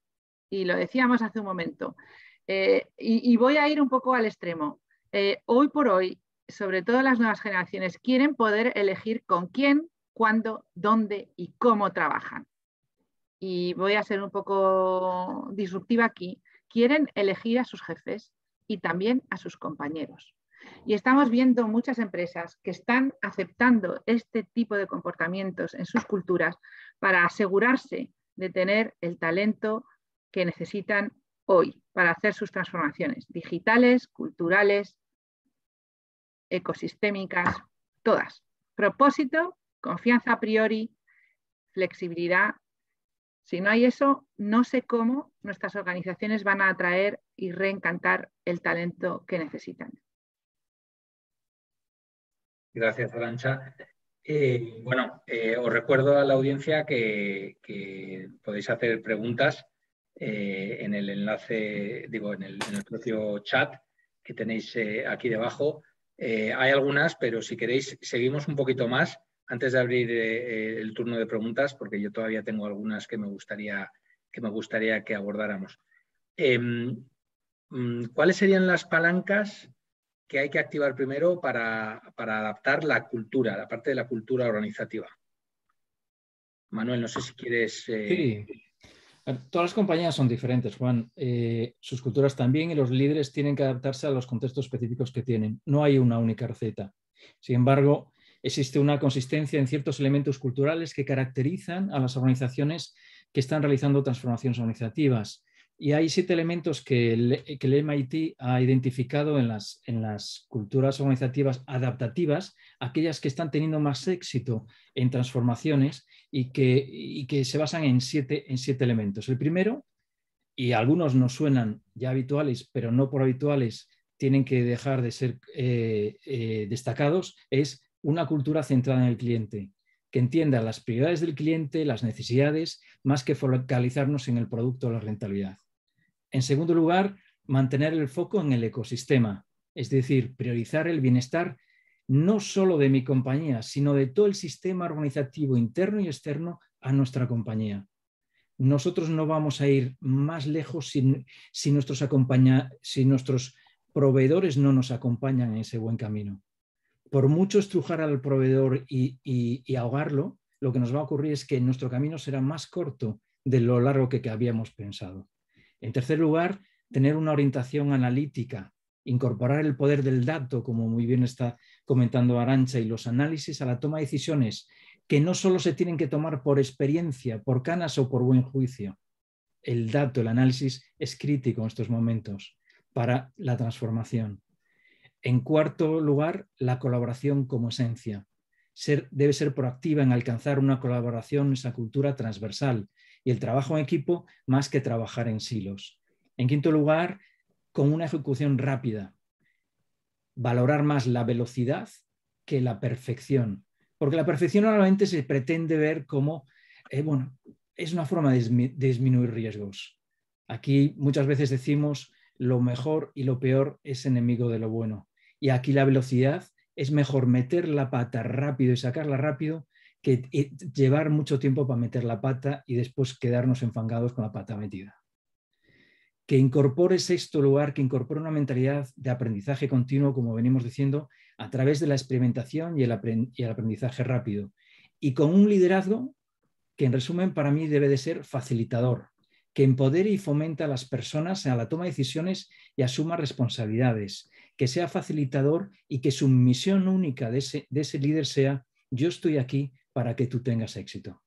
y lo decíamos hace un momento, eh, y, y voy a ir un poco al extremo. Eh, hoy por hoy, sobre todo las nuevas generaciones, quieren poder elegir con quién, cuándo, dónde y cómo trabajan. Y voy a ser un poco disruptiva aquí. Quieren elegir a sus jefes y también a sus compañeros. Y estamos viendo muchas empresas que están aceptando este tipo de comportamientos en sus culturas para asegurarse de tener el talento que necesitan hoy para hacer sus transformaciones digitales, culturales, ecosistémicas, todas. Propósito, confianza a priori, flexibilidad. Si no hay eso, no sé cómo nuestras organizaciones van a atraer y reencantar el talento que necesitan. Gracias, Arantxa. Eh, bueno, eh, os recuerdo a la audiencia que, que podéis hacer preguntas eh, en el enlace, digo, en el, en el propio chat que tenéis eh, aquí debajo. Eh, hay algunas, pero si queréis, seguimos un poquito más antes de abrir eh, el turno de preguntas, porque yo todavía tengo algunas que me gustaría que, me gustaría que abordáramos. Eh, ¿Cuáles serían las palancas que hay que activar primero para, para adaptar la cultura, la parte de la cultura organizativa? Manuel, no sé si quieres... Eh... Sí. Todas las compañías son diferentes, Juan. Eh, sus culturas también, y los líderes tienen que adaptarse a los contextos específicos que tienen. No hay una única receta. Sin embargo, existe una consistencia en ciertos elementos culturales que caracterizan a las organizaciones que están realizando transformaciones organizativas. Y hay siete elementos que el, que el M I T ha identificado en las, en las culturas organizativas adaptativas, aquellas que están teniendo más éxito en transformaciones y que, y que se basan en siete, en siete elementos. El primero, y algunos nos suenan ya habituales, pero no por habituales tienen que dejar de ser eh, eh, destacados, es una cultura centrada en el cliente, que entienda las prioridades del cliente, las necesidades, más que focalizarnos en el producto o la rentabilidad. En segundo lugar, mantener el foco en el ecosistema, es decir, priorizar el bienestar no solo de mi compañía, sino de todo el sistema organizativo interno y externo a nuestra compañía. Nosotros no vamos a ir más lejos si, si, nuestros, acompaña, si nuestros proveedores no nos acompañan en ese buen camino. Por mucho estrujar al proveedor y, y, y ahogarlo, lo que nos va a ocurrir es que nuestro camino será más corto de lo largo que, que habíamos pensado. En tercer lugar, tener una orientación analítica, incorporar el poder del dato, como muy bien está comentando Arantxa, y los análisis a la toma de decisiones, que no solo se tienen que tomar por experiencia, por canas o por buen juicio. El dato, el análisis es crítico en estos momentos para la transformación. En cuarto lugar, la colaboración como esencia. Ser, debe ser proactiva en alcanzar una colaboración, esa cultura transversal, y el trabajo en equipo más que trabajar en silos. En quinto lugar, con una ejecución rápida. Valorar más la velocidad que la perfección, porque la perfección normalmente se pretende ver como, eh, bueno, es una forma de disminuir riesgos. Aquí muchas veces decimos lo mejor y lo peor es enemigo de lo bueno. Y aquí la velocidad es mejor meter la pata rápido y sacarla rápido que llevar mucho tiempo para meter la pata y después quedarnos enfangados con la pata metida. Que incorpore sexto lugar, que incorpore una mentalidad de aprendizaje continuo, como venimos diciendo, a través de la experimentación y el, aprend- y el aprendizaje rápido. Y con un liderazgo que, en resumen, para mí debe de ser facilitador, que empodere y fomente a las personas a la toma de decisiones y asuma responsabilidades, que sea facilitador y que su misión única de ese, de ese líder sea: yo estoy aquí para que tú tengas éxito.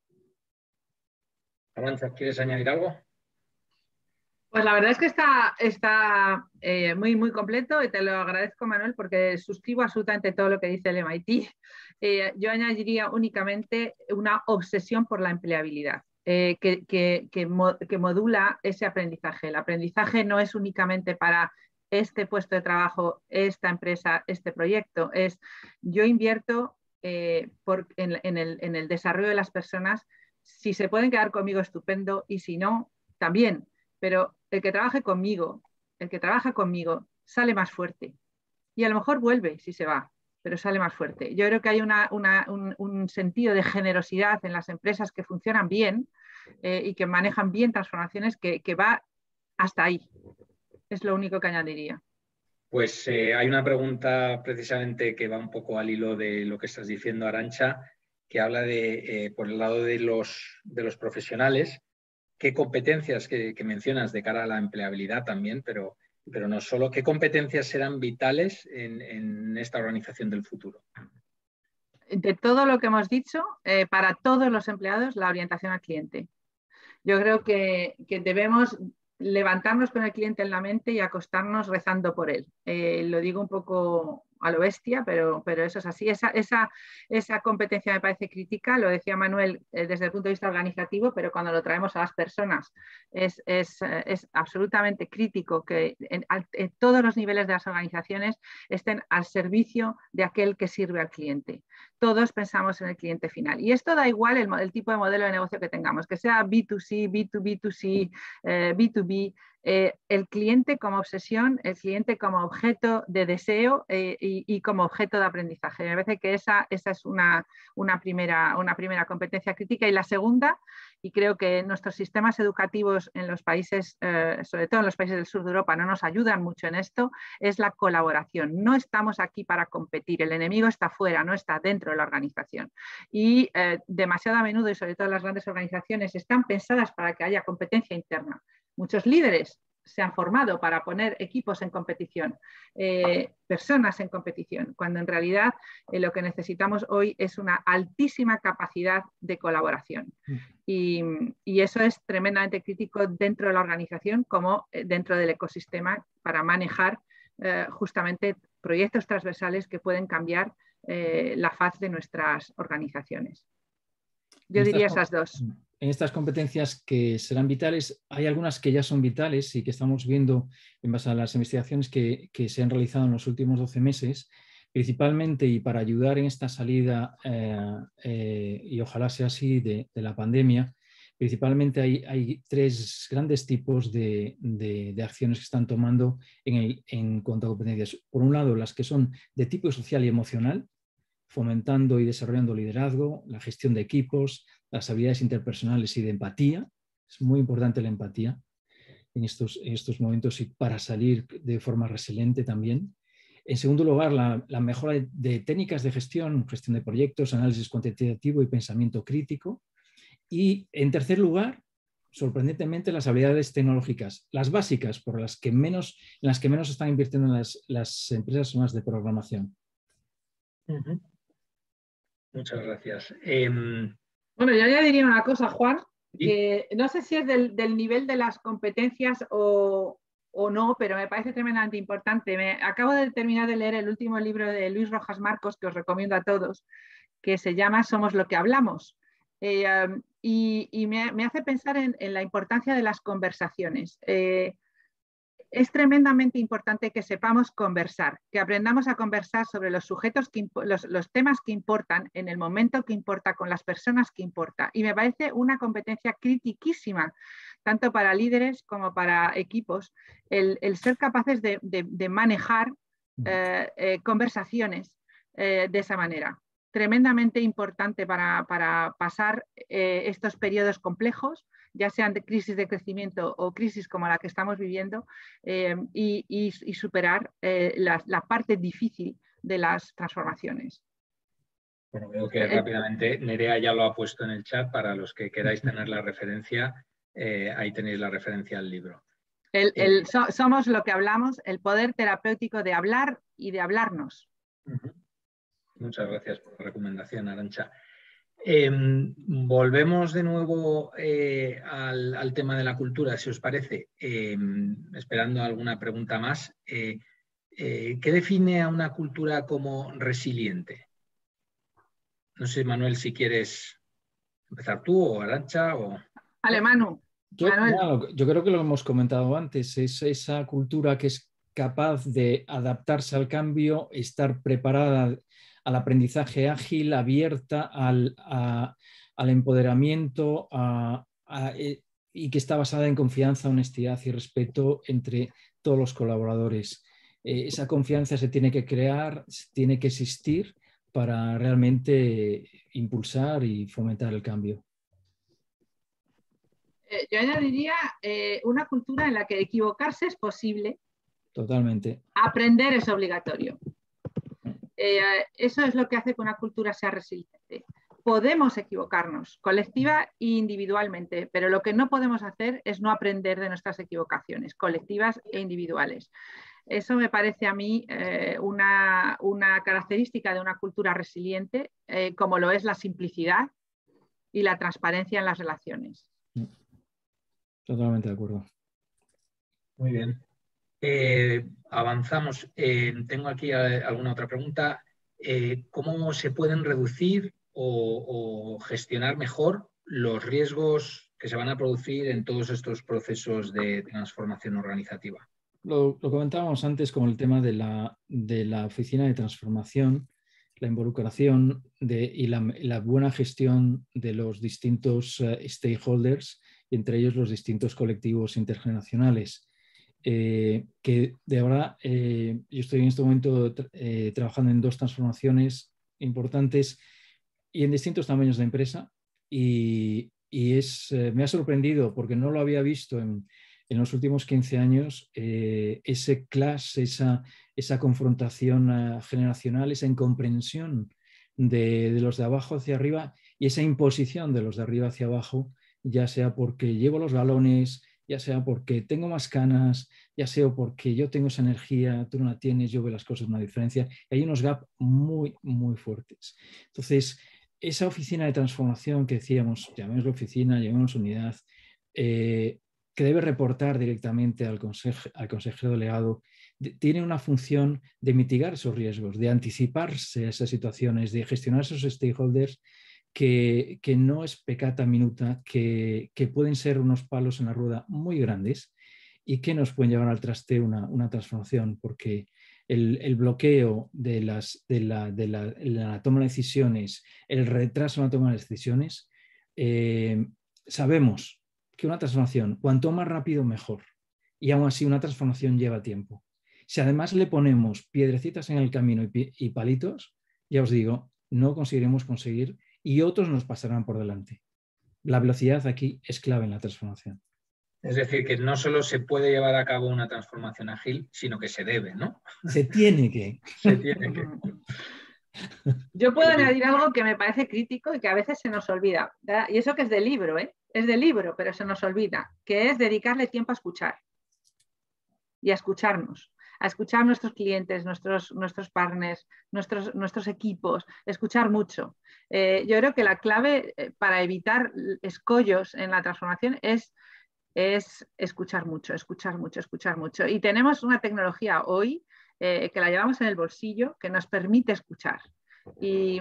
Arantxa, ¿quieres añadir algo? Pues la verdad es que está, está eh, muy, muy completo, y te lo agradezco, Manuel, porque suscribo absolutamente todo lo que dice el M I T. Eh, yo añadiría únicamente una obsesión por la empleabilidad, eh, que, que, que, mo, que modula ese aprendizaje. El aprendizaje no es únicamente para este puesto de trabajo, esta empresa, este proyecto. Es yo invierto eh, por, en, en, el, en el desarrollo de las personas. Si se pueden quedar conmigo, estupendo, y si no, también. Pero el que trabaje conmigo, el que trabaja conmigo, sale más fuerte. Y a lo mejor vuelve si se va, pero sale más fuerte. Yo creo que hay una, una, un, un sentido de generosidad en las empresas que funcionan bien, eh, y que manejan bien transformaciones, que, que va hasta ahí. Es lo único que añadiría. Pues eh, hay una pregunta precisamente que va un poco al hilo de lo que estás diciendo, Arantxa, que habla de, eh, por el lado de los, de los profesionales, qué competencias que, que mencionas de cara a la empleabilidad también, pero, pero no solo, qué competencias serán vitales en, en esta organización del futuro. De todo lo que hemos dicho, eh, para todos los empleados, la orientación al cliente. Yo creo que, que debemos levantarnos con el cliente en la mente y acostarnos rezando por él. Eh, lo digo un poco a lo bestia, pero, pero eso es así. Esa, esa, esa competencia me parece crítica, lo decía Manuel eh, desde el punto de vista organizativo, pero cuando lo traemos a las personas es, es, es absolutamente crítico que en, en todos los niveles de las organizaciones estén al servicio de aquel que sirve al cliente. Todos pensamos en el cliente final. Y esto da igual el, el tipo de modelo de negocio que tengamos, que sea B dos C, B dos B dos C, eh, B dos B. Eh, el cliente como obsesión, el cliente como objeto de deseo eh, y, y como objeto de aprendizaje. Me parece que esa, esa es una, una, primera, una primera competencia crítica. Y la segunda, y creo que nuestros sistemas educativos en los países, eh, sobre todo en los países del sur de Europa, no nos ayudan mucho en esto, es la colaboración. No estamos aquí para competir, el enemigo está fuera, no está dentro de la organización. Y eh, demasiado a menudo, y sobre todo las grandes organizaciones, están pensadas para que haya competencia interna. Muchos líderes se han formado para poner equipos en competición, eh, personas en competición, cuando en realidad eh, lo que necesitamos hoy es una altísima capacidad de colaboración. Y, y eso es tremendamente crítico dentro de la organización como dentro del ecosistema para manejar eh, justamente proyectos transversales que pueden cambiar eh, la faz de nuestras organizaciones. Yo diría esas dos. En estas competencias que serán vitales, hay algunas que ya son vitales y que estamos viendo en base a las investigaciones que, que se han realizado en los últimos doce meses, principalmente y para ayudar en esta salida, eh, eh, y ojalá sea así, de, de la pandemia. Principalmente hay, hay tres grandes tipos de, de, de acciones que están tomando en, el, en cuanto a competencias. Por un lado, las que son de tipo social y emocional, fomentando y desarrollando liderazgo, la gestión de equipos, las habilidades interpersonales y de empatía. Es muy importante la empatía en estos, en estos momentos y para salir de forma resiliente también. En segundo lugar, la, la mejora de, de técnicas de gestión, gestión de proyectos, análisis cuantitativo y pensamiento crítico. Y en tercer lugar, sorprendentemente, las habilidades tecnológicas, las básicas, por las que menos, en las que menos están invirtiendo en las, las empresas son las de programación. Uh-huh. Muchas gracias. Eh, bueno, yo añadiría una cosa, Juan, que no sé si es del, del nivel de las competencias o, o no, pero me parece tremendamente importante. Me, acabo de terminar de leer el último libro de Luis Rojas Marcos, que os recomiendo a todos, que se llama Somos lo que hablamos. Eh, um, y y me, me hace pensar en, en la importancia de las conversaciones. Eh, Es tremendamente importante que sepamos conversar, que aprendamos a conversar sobre los sujetos, que los, los temas que importan, en el momento que importa, con las personas que importa. Y me parece una competencia critiquísima, tanto para líderes como para equipos, el, el ser capaces de, de, de manejar eh, eh, conversaciones eh, de esa manera. Tremendamente importante para, para pasar eh, estos periodos complejos, ya sean de crisis de crecimiento o crisis como la que estamos viviendo, eh, y, y, y superar eh, la, la parte difícil de las transformaciones. Bueno, veo que rápidamente Nerea ya lo ha puesto en el chat. Para los que queráis tener la referencia, eh, ahí tenéis la referencia al libro. El, el, so, somos lo que hablamos, el poder terapéutico de hablar y de hablarnos. Uh-huh. Muchas gracias por la recomendación, Arantxa. Eh, volvemos de nuevo eh, al, al tema de la cultura, si os parece, eh, esperando alguna pregunta más. Eh, eh, ¿Qué define a una cultura como resiliente? No sé, Manuel, si quieres empezar tú o Arantxa o... Vale, Manu. Yo, bueno, yo creo que lo hemos comentado antes, es esa cultura que es capaz de adaptarse al cambio, estar preparada al aprendizaje ágil, abierta al, a, al empoderamiento a, a, y que está basada en confianza, honestidad y respeto entre todos los colaboradores. Eh, esa confianza se tiene que crear, tiene que existir para realmente impulsar y fomentar el cambio. Eh, yo añadiría eh, una cultura en la que equivocarse es posible. Totalmente. Aprender es obligatorio. Eh, eso es lo que hace que una cultura sea resiliente. Podemos equivocarnos, colectiva e individualmente, pero lo que no podemos hacer es no aprender de nuestras equivocaciones, colectivas e individuales. Eso me parece a mí eh, una, una característica de una cultura resiliente, eh, como lo es la simplicidad y la transparencia en las relaciones. Totalmente de acuerdo. Muy bien. Eh, avanzamos. Eh, tengo aquí eh, alguna otra pregunta. Eh, ¿Cómo se pueden reducir o, o gestionar mejor los riesgos que se van a producir en todos estos procesos de transformación organizativa? Lo, lo comentábamos antes con el tema de la, de la oficina de transformación, la involucración de, y la, la buena gestión de los distintos uh, stakeholders, entre ellos los distintos colectivos intergeneracionales. Eh, que de verdad eh, yo estoy en este momento eh, trabajando en dos transformaciones importantes y en distintos tamaños de empresa y, y es, eh, me ha sorprendido porque no lo había visto en, en los últimos quince años, eh, ese clash, esa, esa confrontación uh, generacional, esa incomprensión de, de los de abajo hacia arriba y esa imposición de los de arriba hacia abajo, ya sea porque llevo los balones, ya sea porque tengo más canas, ya sea porque yo tengo esa energía, tú no la tienes, yo veo las cosas una diferencia. Hay unos gaps muy, muy fuertes. Entonces, esa oficina de transformación que decíamos, llamémoslo oficina, llamémoslo unidad, eh, que debe reportar directamente al, conseje, al consejero delegado, de, tiene una función de mitigar esos riesgos, de anticiparse a esas situaciones, de gestionar esos stakeholders Que, que no es peccata minuta, que, que pueden ser unos palos en la rueda muy grandes y que nos pueden llevar al traste una, una transformación, porque el, el bloqueo de, las, de, la, de, la, de la toma de decisiones, el retraso en la toma de decisiones, eh, sabemos que una transformación, cuanto más rápido, mejor. Y aún así una transformación lleva tiempo. Si además le ponemos piedrecitas en el camino y, y palitos, ya os digo, no conseguiremos conseguir y otros nos pasarán por delante. La velocidad aquí es clave en la transformación. Es decir, que no solo se puede llevar a cabo una transformación ágil, sino que se debe, ¿no? Se tiene que. Se tiene que. Yo puedo añadir algo que me parece crítico y que a veces se nos olvida, ¿verdad? Y eso que es del libro, ¿eh? Es del libro, pero se nos olvida, que es dedicarle tiempo a escuchar y a escucharnos, a escuchar a nuestros clientes, nuestros, nuestros partners, nuestros, nuestros equipos, escuchar mucho. Eh, yo creo que la clave para evitar escollos en la transformación es, es escuchar mucho, escuchar mucho, escuchar mucho. Y tenemos una tecnología hoy eh, que la llevamos en el bolsillo que nos permite escuchar. Y,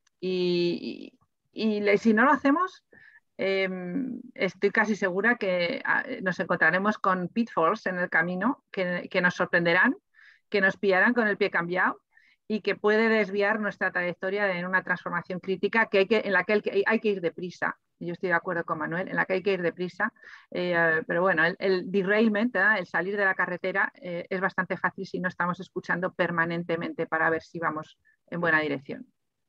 y, y, y si no lo hacemos, eh, estoy casi segura que nos encontraremos con pitfalls en el camino que, que nos sorprenderán, que nos pillarán con el pie cambiado y que puede desviar nuestra trayectoria en una transformación crítica que hay que, en la que hay, que hay que ir deprisa. Yo estoy de acuerdo con Manuel, en la que hay que ir deprisa, eh, pero bueno, el, el derailment, ¿eh? El salir de la carretera eh, es bastante fácil si no estamos escuchando permanentemente para ver si vamos en buena dirección.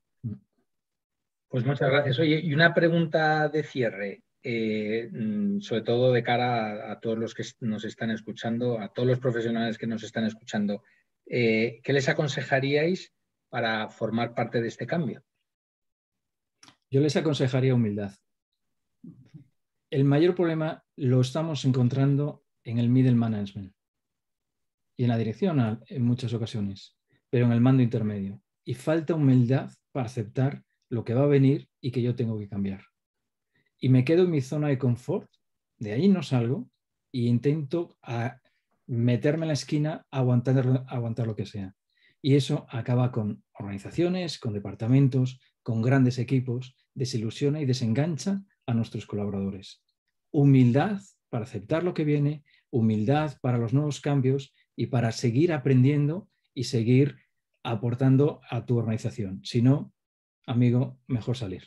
Pues muchas gracias. Oye, y una pregunta de cierre, eh, sobre todo de cara a, a todos los que nos están escuchando, a todos los profesionales que nos están escuchando. Eh, ¿Qué les aconsejaríais para formar parte de este cambio? Yo les aconsejaría humildad. El mayor problema lo estamos encontrando en el middle management y en la dirección en muchas ocasiones, pero en el mando intermedio. Y falta humildad para aceptar lo que va a venir y que yo tengo que cambiar. Y me quedo en mi zona de confort, de ahí no salgo e intento a meterme en la esquina a aguantar, a aguantar lo que sea. Y eso acaba con organizaciones, con departamentos, con grandes equipos, desilusiona y desengancha a nuestros colaboradores. Humildad para aceptar lo que viene, humildad para los nuevos cambios y para seguir aprendiendo y seguir aportando a tu organización. Si no, amigo, mejor salir.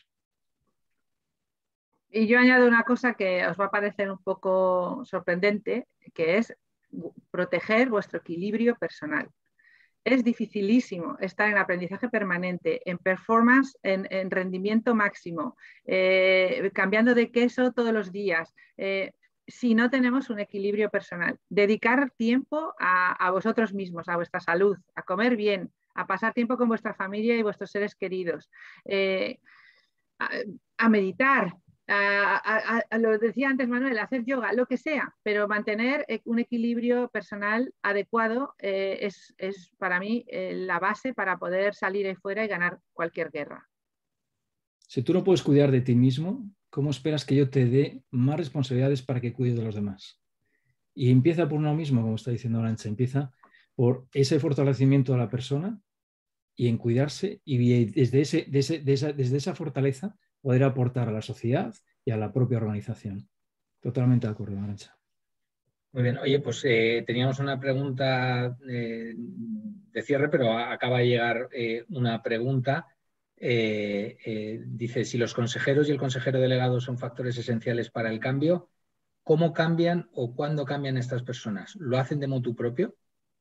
Y yo añado una cosa que os va a parecer un poco sorprendente, que es proteger vuestro equilibrio personal. es dificilísimo estar en aprendizaje permanente, en performance, en, en rendimiento máximo, eh, cambiando de queso todos los días, eh, si no tenemos un equilibrio personal. Dedicar tiempo a, a vosotros mismos, a vuestra salud, a comer bien, a pasar tiempo con vuestra familia y vuestros seres queridos, eh, a, a meditar. A, a, a, lo decía antes Manuel, hacer yoga, lo que sea, pero mantener un equilibrio personal adecuado eh, es, es para mí eh, la base para poder salir ahí fuera y ganar cualquier guerra. Si tú no puedes cuidar de ti mismo, ¿cómo esperas que yo te dé más responsabilidades para que cuides de los demás? Y empieza por uno mismo, como está diciendo Arantxa, empieza por ese fortalecimiento de la persona y en cuidarse, y desde, ese, desde, de esa, desde esa fortaleza poder aportar a la sociedad y a la propia organización. Totalmente de acuerdo, Arantxa. Muy bien. Oye, pues eh, teníamos una pregunta eh, de cierre, pero acaba de llegar eh, una pregunta. Eh, eh, dice, si los consejeros y el consejero delegado son factores esenciales para el cambio, ¿cómo cambian o cuándo cambian estas personas? ¿Lo hacen de motu propio?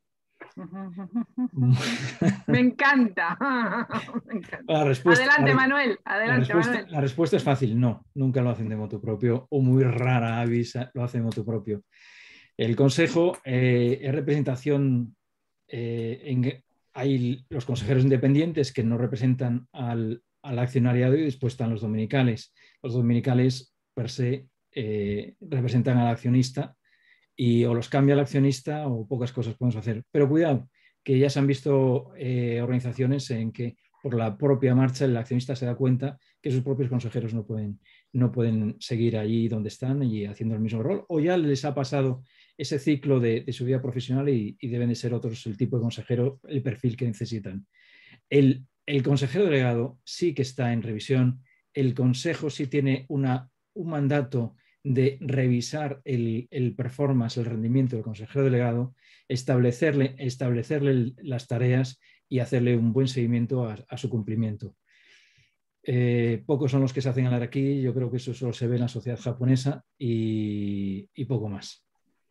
Me encanta. Me encanta. La respuesta, adelante, la, Manuel. Adelante, la, respuesta, Manuel. la respuesta es fácil, no, nunca lo hacen de motu propio o muy rara avis lo hacen de motu propio. El consejo eh, es representación, eh, en, hay los consejeros independientes que no representan al, al accionariado y después están los dominicales. Los dominicales per se eh, representan al accionista y o los cambia el accionista o pocas cosas podemos hacer. Pero cuidado, que ya se han visto eh, organizaciones en que por la propia marcha el accionista se da cuenta que sus propios consejeros no pueden, no pueden seguir allí donde están y haciendo el mismo rol, o ya les ha pasado ese ciclo de, de su vida profesional y, y deben de ser otros el tipo de consejero, el perfil que necesitan. El, el consejero delegado sí que está en revisión, el consejo sí tiene una, un mandato de revisar el, el performance, el rendimiento del consejero delegado, establecerle, establecerle las tareas y hacerle un buen seguimiento a, a su cumplimiento. Eh, pocos son los que se hacen hablar aquí, yo creo que eso solo se ve en la sociedad japonesa y, y poco más.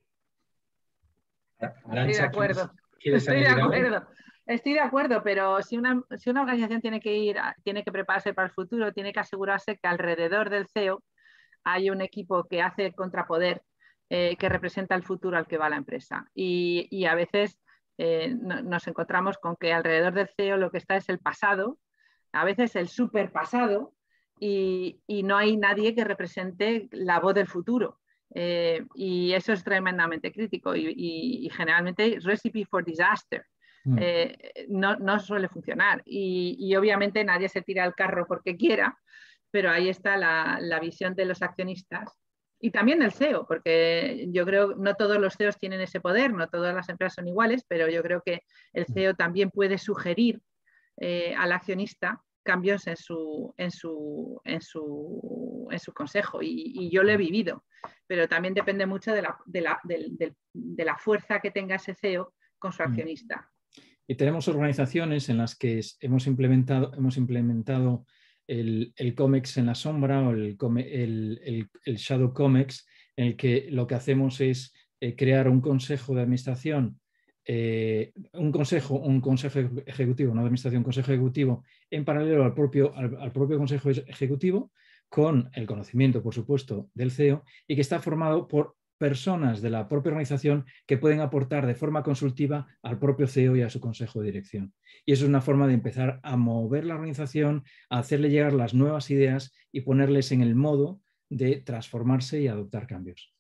Estoy de acuerdo. ¿Quieres Estoy de añadir acuerdo. algo? Estoy de acuerdo, pero si una, si una organización tiene que ir, tiene que prepararse para el futuro, tiene que asegurarse que alrededor del C E O hay un equipo que hace contrapoder, eh, que representa el futuro al que va la empresa. Y, y a veces eh, no, nos encontramos con que alrededor del C E O lo que está es el pasado, a veces el super pasado, y, y no hay nadie que represente la voz del futuro. Eh, y eso es tremendamente crítico y, y, y generalmente recipe for disaster. Eh, no, no suele funcionar y, y obviamente nadie se tira al carro porque quiera, pero ahí está la, la visión de los accionistas y también del C E O, porque yo creo que no todos los C E Os tienen ese poder, no todas las empresas son iguales, pero yo creo que el C E O también puede sugerir eh, al accionista cambios en su, en su, en su, en su consejo y, y yo lo he vivido, pero también depende mucho de la, de, la, de, de, de la fuerza que tenga ese C E O con su accionista. Y tenemos organizaciones en las que hemos implementado, hemos implementado el, el COMEX en la sombra o el, el, el, el Shadow COMEX, en el que lo que hacemos es eh, crear un consejo de administración, eh, un consejo, un consejo ejecutivo, no de administración, un consejo ejecutivo en paralelo al propio, al, al propio consejo ejecutivo, con el conocimiento, por supuesto, del C E O y que está formado por personas de la propia organización que pueden aportar de forma consultiva al propio C E O y a su consejo de dirección. Y eso es una forma de empezar a mover la organización, a hacerle llegar las nuevas ideas y ponerles en el modo de transformarse y adoptar cambios.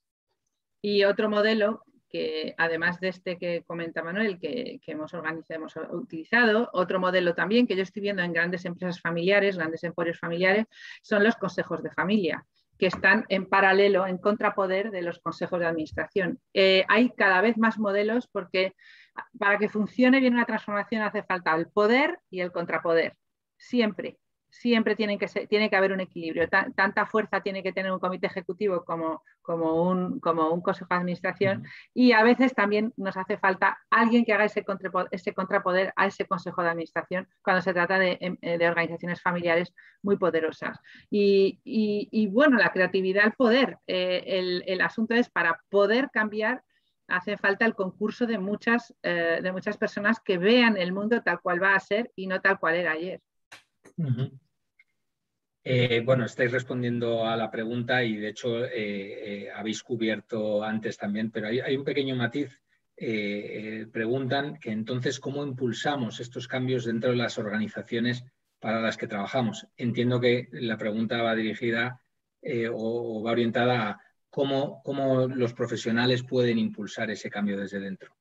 Y otro modelo que, además de este que comenta Manuel, que, que hemos organizado, hemos utilizado, otro modelo también que yo estoy viendo en grandes empresas familiares, grandes emporios familiares, son los consejos de familia, que están en paralelo, en contrapoder de los consejos de administración. Eh, hay cada vez más modelos porque para que funcione bien una transformación hace falta el poder y el contrapoder. Siempre, siempre tienen que ser, tiene que haber un equilibrio. T- tanta fuerza tiene que tener un comité ejecutivo como, como, un, como un consejo de administración, y a veces también nos hace falta alguien que haga ese contrapoder, ese contrapoder a ese consejo de administración cuando se trata de, de organizaciones familiares muy poderosas. Y, y, y bueno, la creatividad, el poder, eh, el, el asunto es para poder cambiar hace falta el concurso de muchas, eh, de muchas personas que vean el mundo tal cual va a ser y no tal cual era ayer. Uh-huh. Eh, bueno, estáis respondiendo a la pregunta y de hecho eh, eh, habéis cubierto antes también, pero hay, hay un pequeño matiz. Eh, eh, preguntan que entonces cómo impulsamos estos cambios dentro de las organizaciones para las que trabajamos. Entiendo que la pregunta va dirigida eh, o, o va orientada a cómo, cómo los profesionales pueden impulsar ese cambio desde dentro.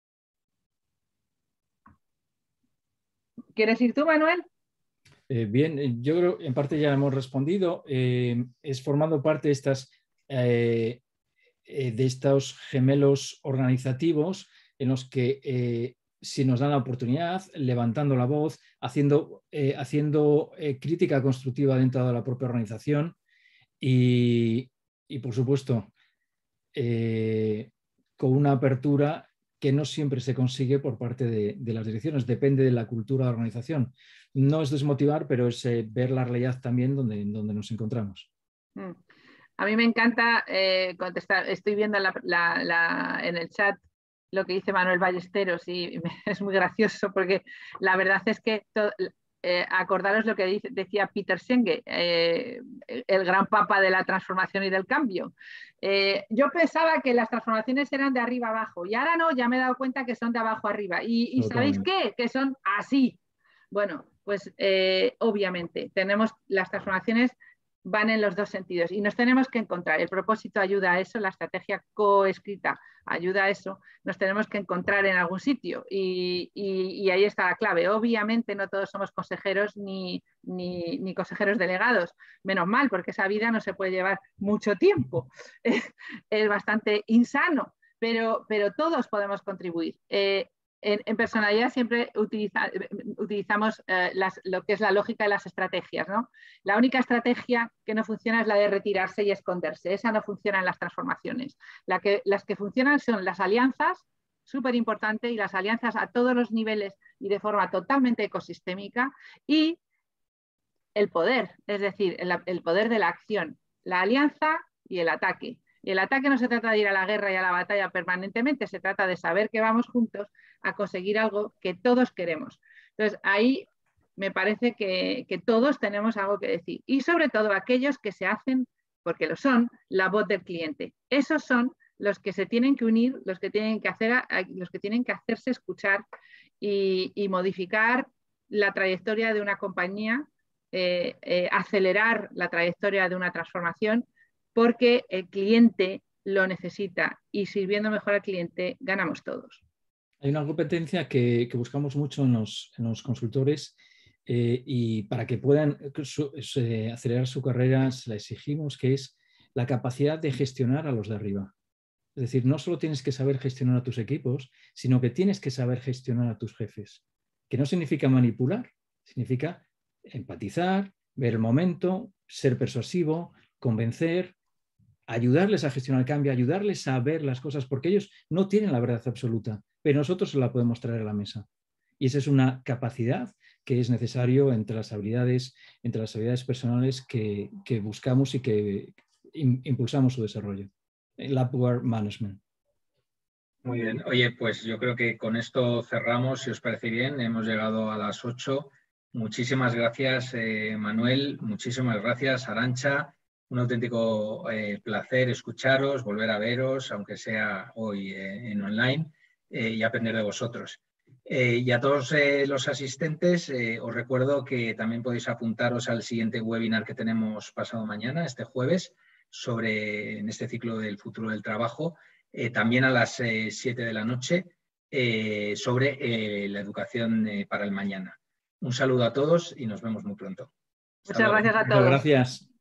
¿Quieres ir tú, Manuel? Eh, bien, yo creo en parte ya hemos respondido. Eh, es formando parte de estas eh, de estos gemelos organizativos en los que eh, si nos dan la oportunidad, levantando la voz, haciendo, eh, haciendo eh, crítica constructiva dentro de la propia organización y, y por supuesto, eh, con una apertura que no siempre se consigue por parte de, de las direcciones, depende de la cultura de la organización. No es desmotivar, pero es eh, ver la realidad también donde, donde nos encontramos. Mm. A mí me encanta eh, contestar, estoy viendo la, la, la, en el chat lo que dice Manuel Ballesteros y es muy gracioso porque la verdad es que todo, eh, acordaros lo que dice, decía Peter Senge, eh, el gran papa de la transformación y del cambio. Eh, yo pensaba que las transformaciones eran de arriba abajo y ahora no, ya me he dado cuenta que son de abajo arriba. ¿Y, y sabéis qué? Que son así. Bueno, pues eh, obviamente tenemos las transformaciones van en los dos sentidos y nos tenemos que encontrar. El propósito ayuda a eso, la estrategia coescrita ayuda a eso, nos tenemos que encontrar en algún sitio y, y, y ahí está la clave. Obviamente no todos somos consejeros ni, ni, ni consejeros delegados, menos mal, porque esa vida no se puede llevar mucho tiempo, es bastante insano, pero, pero todos podemos contribuir. Eh, En, en personalidad siempre utiliza, utilizamos eh, las, lo que es la lógica de las estrategias, ¿no? La única estrategia que no funciona es la de retirarse y esconderse. Esa no funciona en las transformaciones. La que, las que funcionan son las alianzas, súper importante, y las alianzas a todos los niveles y de forma totalmente ecosistémica, y el poder, es decir, el, el poder de la acción, la alianza y el ataque. Y el ataque no se trata de ir a la guerra y a la batalla permanentemente, se trata de saber que vamos juntos a conseguir algo que todos queremos. Entonces, ahí me parece que, que todos tenemos algo que decir. Y sobre todo aquellos que se hacen, porque lo son, la voz del cliente. Esos son los que se tienen que unir, los que tienen que, hacer, los que, tienen que hacerse escuchar y, y modificar la trayectoria de una compañía, eh, eh, acelerar la trayectoria de una transformación, porque el cliente lo necesita y sirviendo mejor al cliente ganamos todos. Hay una competencia que, que buscamos mucho en los, en los consultores eh, y para que puedan su, se, acelerar su carrera se la exigimos, que es la capacidad de gestionar a los de arriba. Es decir, no solo tienes que saber gestionar a tus equipos, sino que tienes que saber gestionar a tus jefes. Que no significa manipular, significa empatizar, ver el momento, ser persuasivo, convencer, ayudarles a gestionar el cambio, ayudarles a ver las cosas, porque ellos no tienen la verdad absoluta, pero nosotros se la podemos traer a la mesa. Y esa es una capacidad que es necesario entre las habilidades, entre las habilidades personales que, que buscamos y que impulsamos su desarrollo. El Upward Management. Muy bien. Oye, pues yo creo que con esto cerramos, si os parece bien. Hemos llegado a las ocho. Muchísimas gracias, eh, Manuel. Muchísimas gracias, Arantxa. Un auténtico eh, placer escucharos, volver a veros, aunque sea hoy eh, en online, eh, y aprender de vosotros. Eh, y a todos eh, los asistentes, eh, os recuerdo que también podéis apuntaros al siguiente webinar que tenemos pasado mañana, este jueves, sobre en este ciclo del futuro del trabajo, eh, también a las eh, siete de la noche, eh, sobre eh, la educación eh, para el mañana. Un saludo a todos y nos vemos muy pronto. Muchas gracias a todos. Muchas gracias.